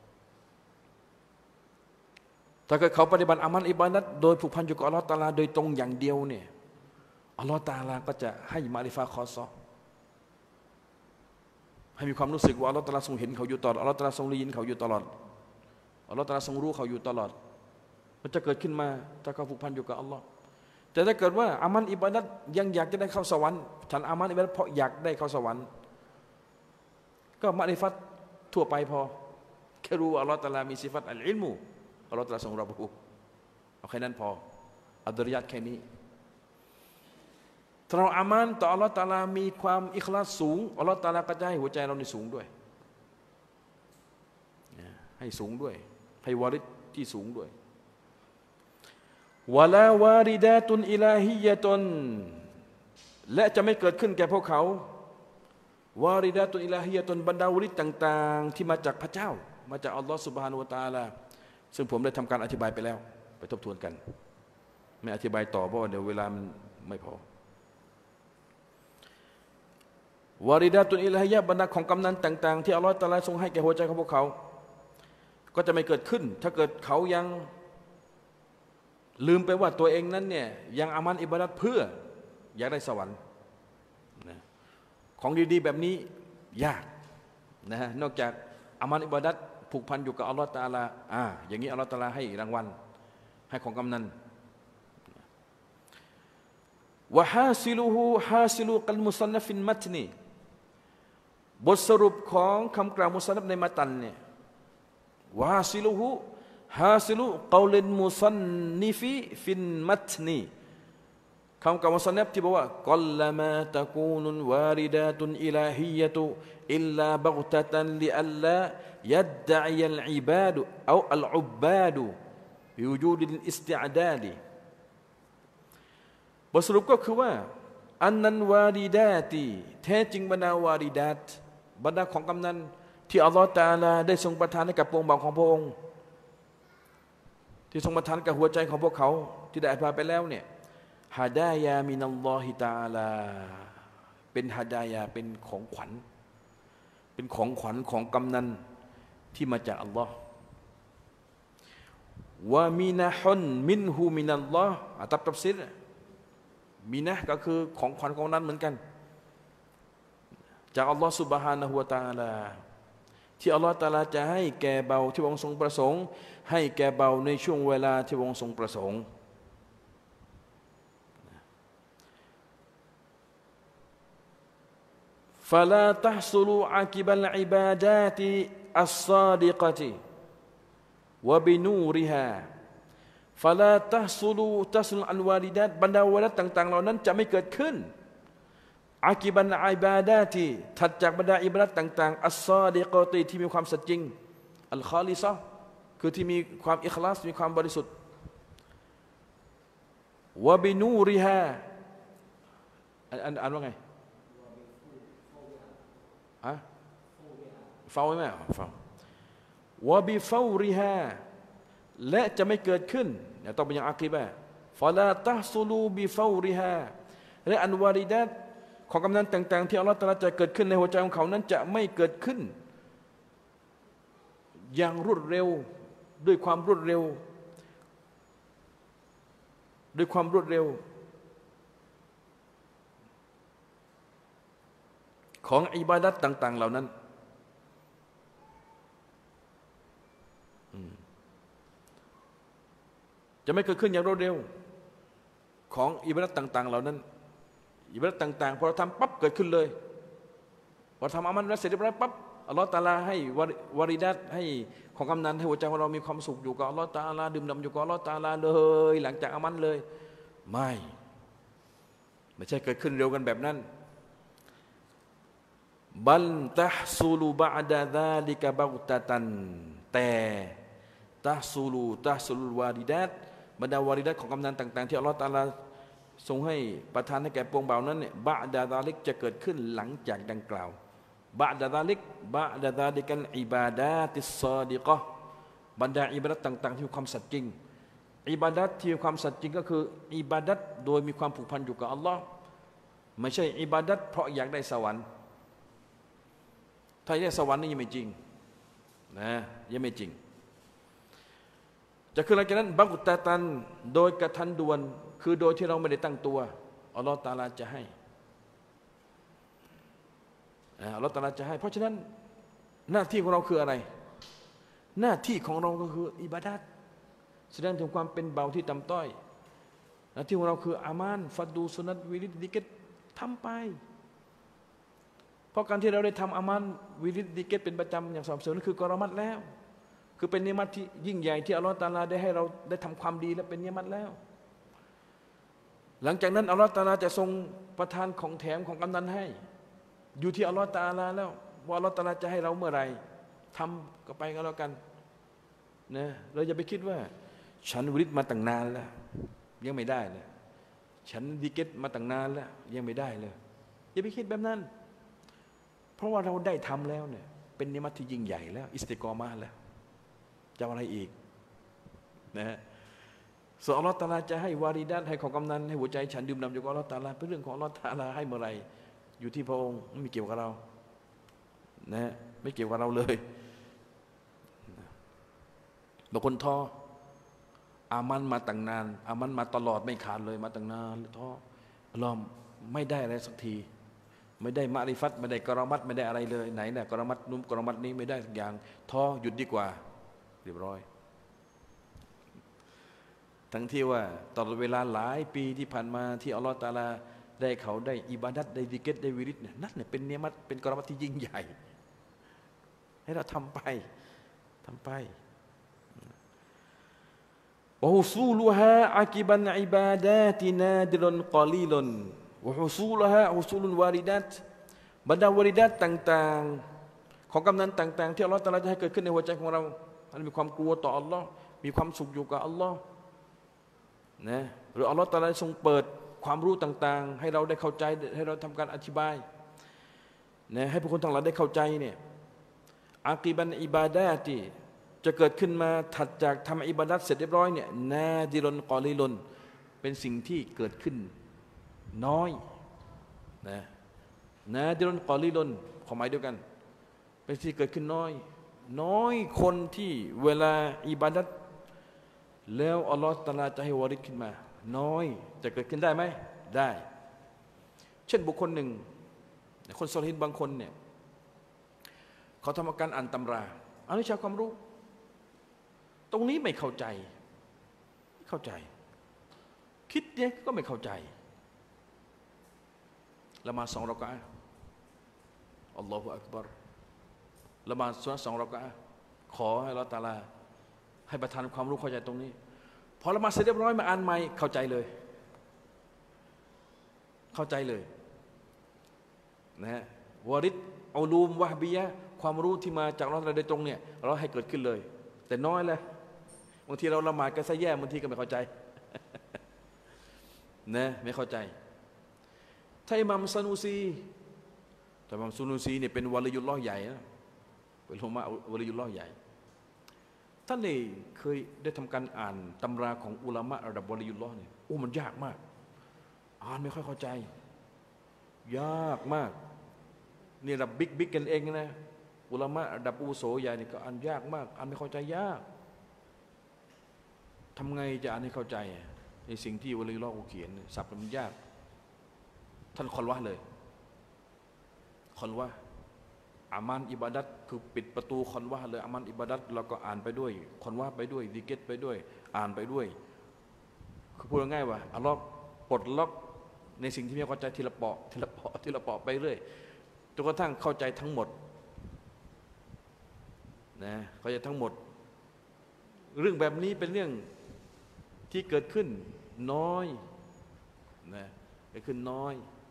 ถ้าเกิดเขาปฏิบัติอามันอิบาดัตโดยผูกพันอยู่กับอัลลอฮฺตะอาลาโดยตรงอย่างเดียวเนี่ยอัลลอฮฺตะอาลาก็จะให้มาริฟะคอซอให้มีความรู้สึกว่าอัลลอฮฺตะอาลาทรงเห็นเขาอยู่ตลอดอัลลอฮฺตะอาลาทรงได้ยินเขาอยู่ตลอดอัลลอฮฺตะอาลาทรงรู้เขาอยู่ตลอดมันจะเกิดขึ้นมาถ้าเขาผูกพันอยู่กับอัลลอฮฺแต่ถ้าเกิดว่าอามันอิบาดัตยังอยากจะได้เข้าสวรรค์ฉันอามันอิบาดัตเพราะอยากได้เข้าสวรรค์ก็มะริฟัตทั่วไปพอแค่รู้อัลลอฮฺตะอาลามีสิฟัตอัลอิลมุอัลลอฮฺตะอาลาทรงรับรู้เอาแค่นั้นพออัดริยัตแค่นี้ถ้าเราอามันต่ออัลลอฮฺตะอาลามีความอิคลาสสูงอัลลอฮฺตะอาลาก็จะให้หัวใจเราในสูงด้วยให้สูงด้วยให้วาริดที่สูงด้วยวะลาวาริดาตุนอิลาฮิยะตุนและจะไม่เกิดขึ้นแก่พวกเขาวาริดาตุนอิลาฮิยะตุนบรรดาวาริดต่างๆที่มาจากพระเจ้ามาจากอัลลอฮฺซุบฮานะฮูวะตะอาลาซึ่งผมได้ทำการอธิบายไปแล้วไปทบทวนกันไม่อธิบายต่อเพราะว่าเดี๋ยวเวลามันไม่พอวาริดาตุนอิลาฮิยะบรรดาของกำนันต่างๆที่อัลลอฮฺตะอาลาทรงให้แก่หัวใจของพวกเขาก็จะไม่เกิดขึ้นถ้าเกิดเขายังลืมไปว่าตัวเองนั้นเนี่ยยังอามันอิบาดัตเพื่ออยากได้สวรรค์นะของดีๆแบบนี้ยากนะฮะนอกจากอามันอิบาดัตผูกพันอยู่กับอัลลอฮฺตะอาลาอ่าอย่างนี้อัลลอฮฺตะอาลาให้รางวัลให้ของกำนันวะฮาซิลูฮูฮาซิลูกัลมุซันนัฟินมัตนีบทสรุปของคำกล่าวมุซันนัฟในมัตันเนี่ยวะฮาซิลูฮูฮาซิลูกอลินมุซันนิฟิฟินมัตนีคำกล่าวมุซันนัฟที่บอกว่ากัลลมาตะกูนุนวาริดาตุนอิลาฮิยะตุอิลลาบักตะตันลิอัลลายัดดะอิยัลอิบาดุเอาอัลอุบบาดุบิวูจูดิลอิสติอดาดิบทสรุปก็คือว่าอันนันวาริดาตีแท้จริงบรรดาวาริดาตบรรดาของกำนันที่อัลลอฮฺตะอาลาได้ทรงประทานให้กับปวงบ่าวของพระองค์ที่ทรงประทานกับหัวใจของพวกเขาที่ได้อธิบายไปแล้วเนี่ยฮาดายามินัลลอฮิตะอาลาเป็นฮาดายาเป็นของขวัญเป็นของขวัญของกำนันที่มาจากอัลลอฮ์วะมินะฮุนมินฮูมินัลลอฮ์อัตตับซิรมีนะก็คือของขวัญของนั้นเหมือนกันจากอัลลอฮฺซุบฮานะฮูวะตะอาลาที่อัลลอฮฺตะอาลาจะให้แก่เบาที่พระองค์ทรงประสงค์ให้แก่เบาในช่วงเวลาที่พระองค์ทรงประสงค์ฟะลาตะฮซุลูอากิบัลอิบาดาติอัศศอดิกะติวะบินูริฮาฟาลาตะซุลูตะซุลอันวาริดัตบรรดาวาริดัตต่างๆเหล่านั้นจะไม่เกิดขึ้นอากิบันอิบาดาที่ถัดจากบรรดาอิบาดัตต่างๆอัสซาดิกอตีที่มีความสัตย์จริงอัลคอลิซะคือที่มีความอิคลาสมีความบริสุทธิ์วะบินูริฮาอันอ่านว่าไงอะเฝ้าไหมเฝ้าวะบิฟาวริฮาและจะไม่เกิดขึ้นต้องเป็นอย่างอากีบะฟาลาตะซุลูบิฟาวริฮาและอันวาริดัตของกำนันต่างๆที่อัลลอฮฺตรัสจะเกิดขึ้นในหัวใจของเขานั้นจะไม่เกิดขึ้นอย่างรวดเร็วด้วยความรวดเร็วด้วยความรวดเร็วของอิบาดัตต่างๆเหล่านั้นจะไม่เกิดขึ้นอย่างรวดเร็วของอิบาดัตต่างๆเหล่านั้นอิบาดัตต่างๆพอเราทำปั๊บเกิดขึ้นเลยพอทำอามันแล้วเสร็จเรียบร้อยปั๊บอัลลอฮฺตะอาลาให้วาริดัตให้ของกำนันให้หัวใจของเรามีความสุขอยู่กับอัลลอฮฺตะอาลาดื่มด่ำอยู่กับอัลลอฮฺตะอาลาเลยหลังจากอามันเลยไม่ไม่ใช่เกิดขึ้นเร็วกันแบบนั้นบัลตะฮซูลูบะอ์ดะซาลิกะบักตะตันแต่ตะฮซูลูตะฮซูลูวาริดัตบรรดาวาริดัตของกำนันต่างๆที่อัลลอฮฺตะอาลาทรงให้ประทานให้แก่ปวงเบานั้นเนี่ยบะดาซาลิกจะเกิดขึ้นหลังจากดังกล่าวบะดาซาลิกบะดาซาลิกันอิบาดาติสซอดิกะห์บรรดาอิบาดัตต่างๆที่มีความสัตย์จริงอิบาดัตที่มีความสัตย์จริงก็คืออิบาดัตโดยมีความผูกพันอยู่กับอัลลอฮ์ไม่ใช่อิบาดัตเพราะอยากได้สวรรค์ถ้าอยากได้สวรรค์นี่ยังไม่จริงนะยังไม่จริงจะคือหลังจากนั้นบักตะตันโดยกระทันด่วนคือโดยที่เราไม่ได้ตั้งตัวอัลลอฮฺตะอาลาจะให้อัลลอฮฺตะอาลาจะให้เพราะฉะนั้นหน้าที่ของเราคืออะไรหน้าที่ของเราก็คืออิบาดัตแสดงถึงความเป็นเบาที่ต่ำต้อยหน้าที่ของเราคืออามานฟัดดูสุนัตวิริดดิเกตทำไปเพราะการที่เราได้ทำอามานวิริดดิเกตเป็นประจำอย่างสม่ำเสมอนั่นคือกรมัตแล้วคือเป็นเนียมัตที่ยิ่งใหญ่ที่อัลลอฮฺตะอาลาได้ให้เราได้ทำความดีและเป็นเนียมัตแล้วหลังจากนั้นอัลลอฮฺตะอาลาจะทรงประทานของแถมของกำนันให้อยู่ที่อัลลอฮฺตะอาลาแล้วว่าอัลลอฮฺตะอาลาจะให้เราเมื่อไรทำก็ไปก็แล้วกันนะเราอย่าไปคิดว่าฉันวิริดมาตั้งนานแล้วยังไม่ได้เลยฉันดิเกตมาตั้งนานแล้วยังไม่ได้เลยอย่าไปคิดแบบนั้นเพราะว่าเราได้ทำแล้วเนี่ยเป็นนิมัตที่ยิ่งใหญ่แล้วอิสติกอมาแล้วจะอะไรอีกนะส่วนอัลลอฮฺตะอาลาจะให้วาริดัตให้ของกำนันให้หัวใจฉันดื่มด่ำอยู่กับอัลลอฮฺตะอาลาเป็นเรื่องของอัลลอฮฺตะอาลาให้เมื่อไรอยู่ที่พระองค์ไม่เกี่ยวกับเรานะไม่เกี่ยวกับเราเลยบางคนท้ออามันมาตั้งนานอามันมาตลอดไม่ขาดเลยมาตั้งนานท้ออัลลอฮฺไม่ได้อะไรสักทีไม่ได้มะริฟัตไม่ได้กรมัตไม่ได้อะไรเลยไหนเนี่ยกรมัตนุ่มกรมัตนี้ไม่ได้สักอย่างท้อหยุดดีกว่าเรียบร้อยทั้งที่ว่าตลอดเวลาหลายปีที่ผ่านมาที่อัลลอฮฺตะอาลาได้เขาได้อิบาดัตได้ดิเกตได้วิริตเนี่ยนั่นเนี่ยเป็นเนียมัตเป็นกรมัตที่ยิ่งใหญ่ให้เราทำไปทำไปวะฮุซูลุฮาอากิบันอิบาดาตินาดิรุนกอลีลุนวะฮุซูลุฮาฮุซูลุนวาริดัตบรรดาวาริดัตต่างๆของกำนันต่างๆที่อัลลอฮฺตะอาลาจะให้เกิดขึ้นในหัวใจของเราให้มีความกลัวต่ออัลลอฮ์มีความสุขอยู่กับอัลลอฮ์นะหรืออัลลอฮฺตะอาลาทรงเปิดความรู้ต่างๆให้เราได้เข้าใจให้เราทำการอธิบายนะให้ผู้คนทั้งหลายได้เข้าใจเนี่ยอากีบันอิบาดาที่จะเกิดขึ้นมาถัดจากทำอิบาดัตเสร็จเรียบร้อยเนี่ยนาดิรอนกอลิลนเป็นสิ่งที่เกิดขึ้นน้อยนะนาดิรอนกอลิลนความหมายเดียวกันเป็นสิ่งที่เกิดขึ้นน้อยน้อยคนที่เวลาอิบาดัตแล้วอัลลอฮฺตะอาลาจะให้วาริดขึ้นมาน้อยจะเกิดขึ้นได้ไหมได้เช่นบุคคลหนึ่งคนซอลิห์บางคนเนี่ยเขาทำการอ่านตำราอ่านวิชาความรู้ตรงนี้ไม่เข้าใจเข้าใจคิดเนี่ยก็ไม่เข้าใจละหมาดสองรอกะอะห์อัลลอฮฺอักบัรละหมาดสุนัตสองรอกะอะห์ขอให้อัลเลาะห์ตะอาลาให้ประทานความรู้เข้าใจตรงนี้พอละหมาดเสร็จเรียบร้อยมาอ่านใหม่เข้าใจเลยเข้าใจเลยนะฮะวาริดอัลูมวะฮบียะความรู้ที่มาจากเราโดยตรงเนี่ยเราให้เกิดขึ้นเลยแต่น้อยเลยบางทีเราละหมาดก็ซะแย่บางทีก็ไม่เข้าใจนะไม่เข้าใจถ้าอิหม่ามซานูซีแต่อิหม่ามซานูซีเนี่ยเป็นวะลียุลลอฮ์ใหญ่นะเป็นอุลามะวะลียุลลอฮ์ใหญ่ท่านนี่เคยได้ทำการอ่านตำราของอุลามะระดับวะลียุลลอฮ์เนี่ยโอ้มันยากมากอ่านไม่ค่อยเข้าใจยากมากนี่ระดับบิ๊กบิ๊กกันเองนะอุลามะระดับอุโสใหญ่นี่ก็อ่านยากมากอ่านไม่เข้าใจยากทำไงจะอ่านให้เข้าใจในสิ่งที่วะลียุลลอฮ์เขียนศัพท์มันยากท่านคอลวะเลยคอลวะอามันอิบาดัตคือปิดประตูคอนวะเลยอามันอิบาดัตเราก็อ่านไปด้วยคอนวะไปด้วยดิเกตไปด้วยอ่านไปด้วยคือพูดง่ายๆว่าอัลลอฮ์ปลดล็อกในสิ่งที่ไม่เข้าใจทีละเปาะทีละเปาะทีละเปาะไปเรื่อยจนกระทั่งเข้าใจทั้งหมดนะเข้าใจทั้งหมดเรื่องแบบนี้เป็นเรื่องที่เกิดขึ้นน้อยนะเกิดขึ้นน้อย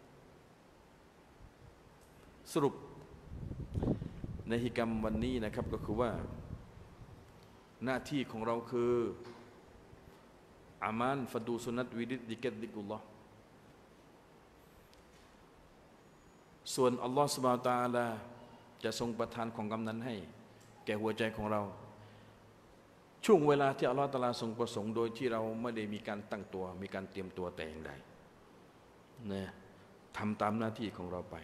สรุปในฮิกรรมวันนี้นะครับก็คือว่าหน้าที่ของเราคืออามานฟัดูสุนัตวิดิดิกดิกุลลอฮ์ส่วนอัลลอฮ์ซุบฮานะฮูวะตะอาลาจะทรงประทานของกำนั้นให้แก่หัวใจของเราช่วงเวลาที่อัลลอฮ์ตะอาลาทรงประสงค์โดยที่เราไม่ได้มีการตั้งตัวมีการเตรียมตัวแต่อย่างใดนะทำตามหน้าที่ของเราไป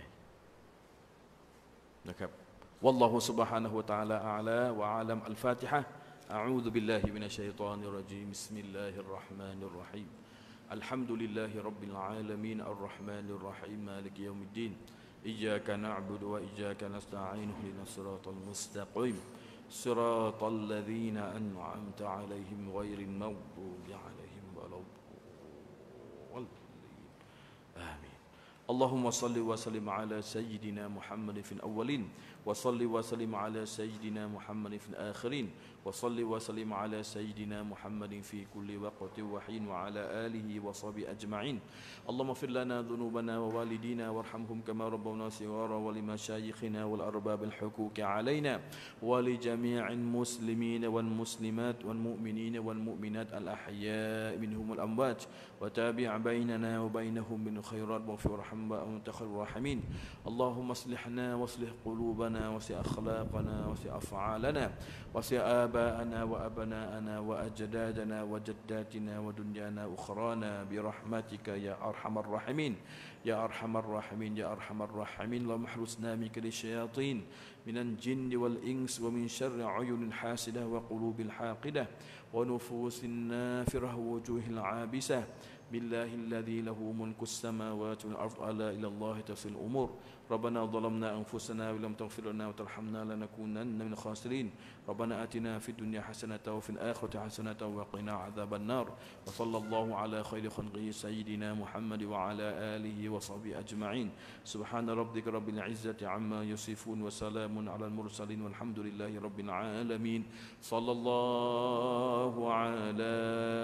นะครับ والله سبحانه وتعالى أعلى وأعلم الفاتحة أعوذ بالله من الشيطان الرجيم بسم الله الرحمن الرحيم الحمد لله رب العالمين الرحمن الرحيم مالك يوم الدين إياك نعبد وإياك نستعين اهدنا الصراط المستقيم صراط الذين أنعمت عليهم غير المغضوب عليهم ولا الضالين آمين اللهم صل وسلم على سيدنا محمد في الأولين وصل وسلم على سيدنا محمد في الآخرين وصل وسلم على سيدنا محمد في كل وقت وحين وعلى آله وصحبه أجمعين اللهم اغفر لنا ذنوبنا ووالدينا وارحمهم كما ربونا صغارا ولمشايخنا والأرباب الحقوق علينا ولجميع المسلمين والمسلمات والمؤمنين والمؤمنات الأحياء منهم الأموات وتابع بيننا وبينهم من خيرات واغفر وارحم وأنت خير الراحمين اللهم اصلحنا واصلح قلوبنا وسع أخلاقنا وسع أفعالنا وسع آباءنا وأبناءنا وأجدادنا وجداتنا ودنيانا أخرانا برحمتك يا أرحم الراحمين يا أرحم الراحمين يا أرحم الراحمين اللهم احرسنا من كل الشياطين من الجن والإنس ومن شر عيون الحاسدة وقلوب الحاقدة ونفوس النافرة ووجوه العابسة بالله الذي له ملك السماوات والأرض ألا إلى الله تصل الأمور ربنا ظلمنا أنفسنا ولم تغفر لنا وترحمنا لنكونن من الخاسرين ربنا آتنا في الدنيا حسنة وفي الآخرة حسنة وقنا عذاب النار وصلى الله على خير خلقه سيدنا محمد وعلى آله وصحبه أجمعين سبحان ربك رب العزة عما يصفون وسلام على المرسلين والحمد لله رب العالمين صلى الله على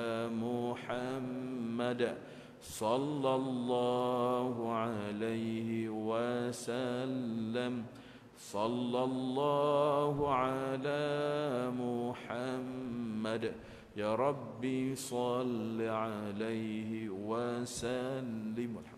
محمد صلى الله عليه وسلم صلى الله على محمد يا ربي صل عليه وسلم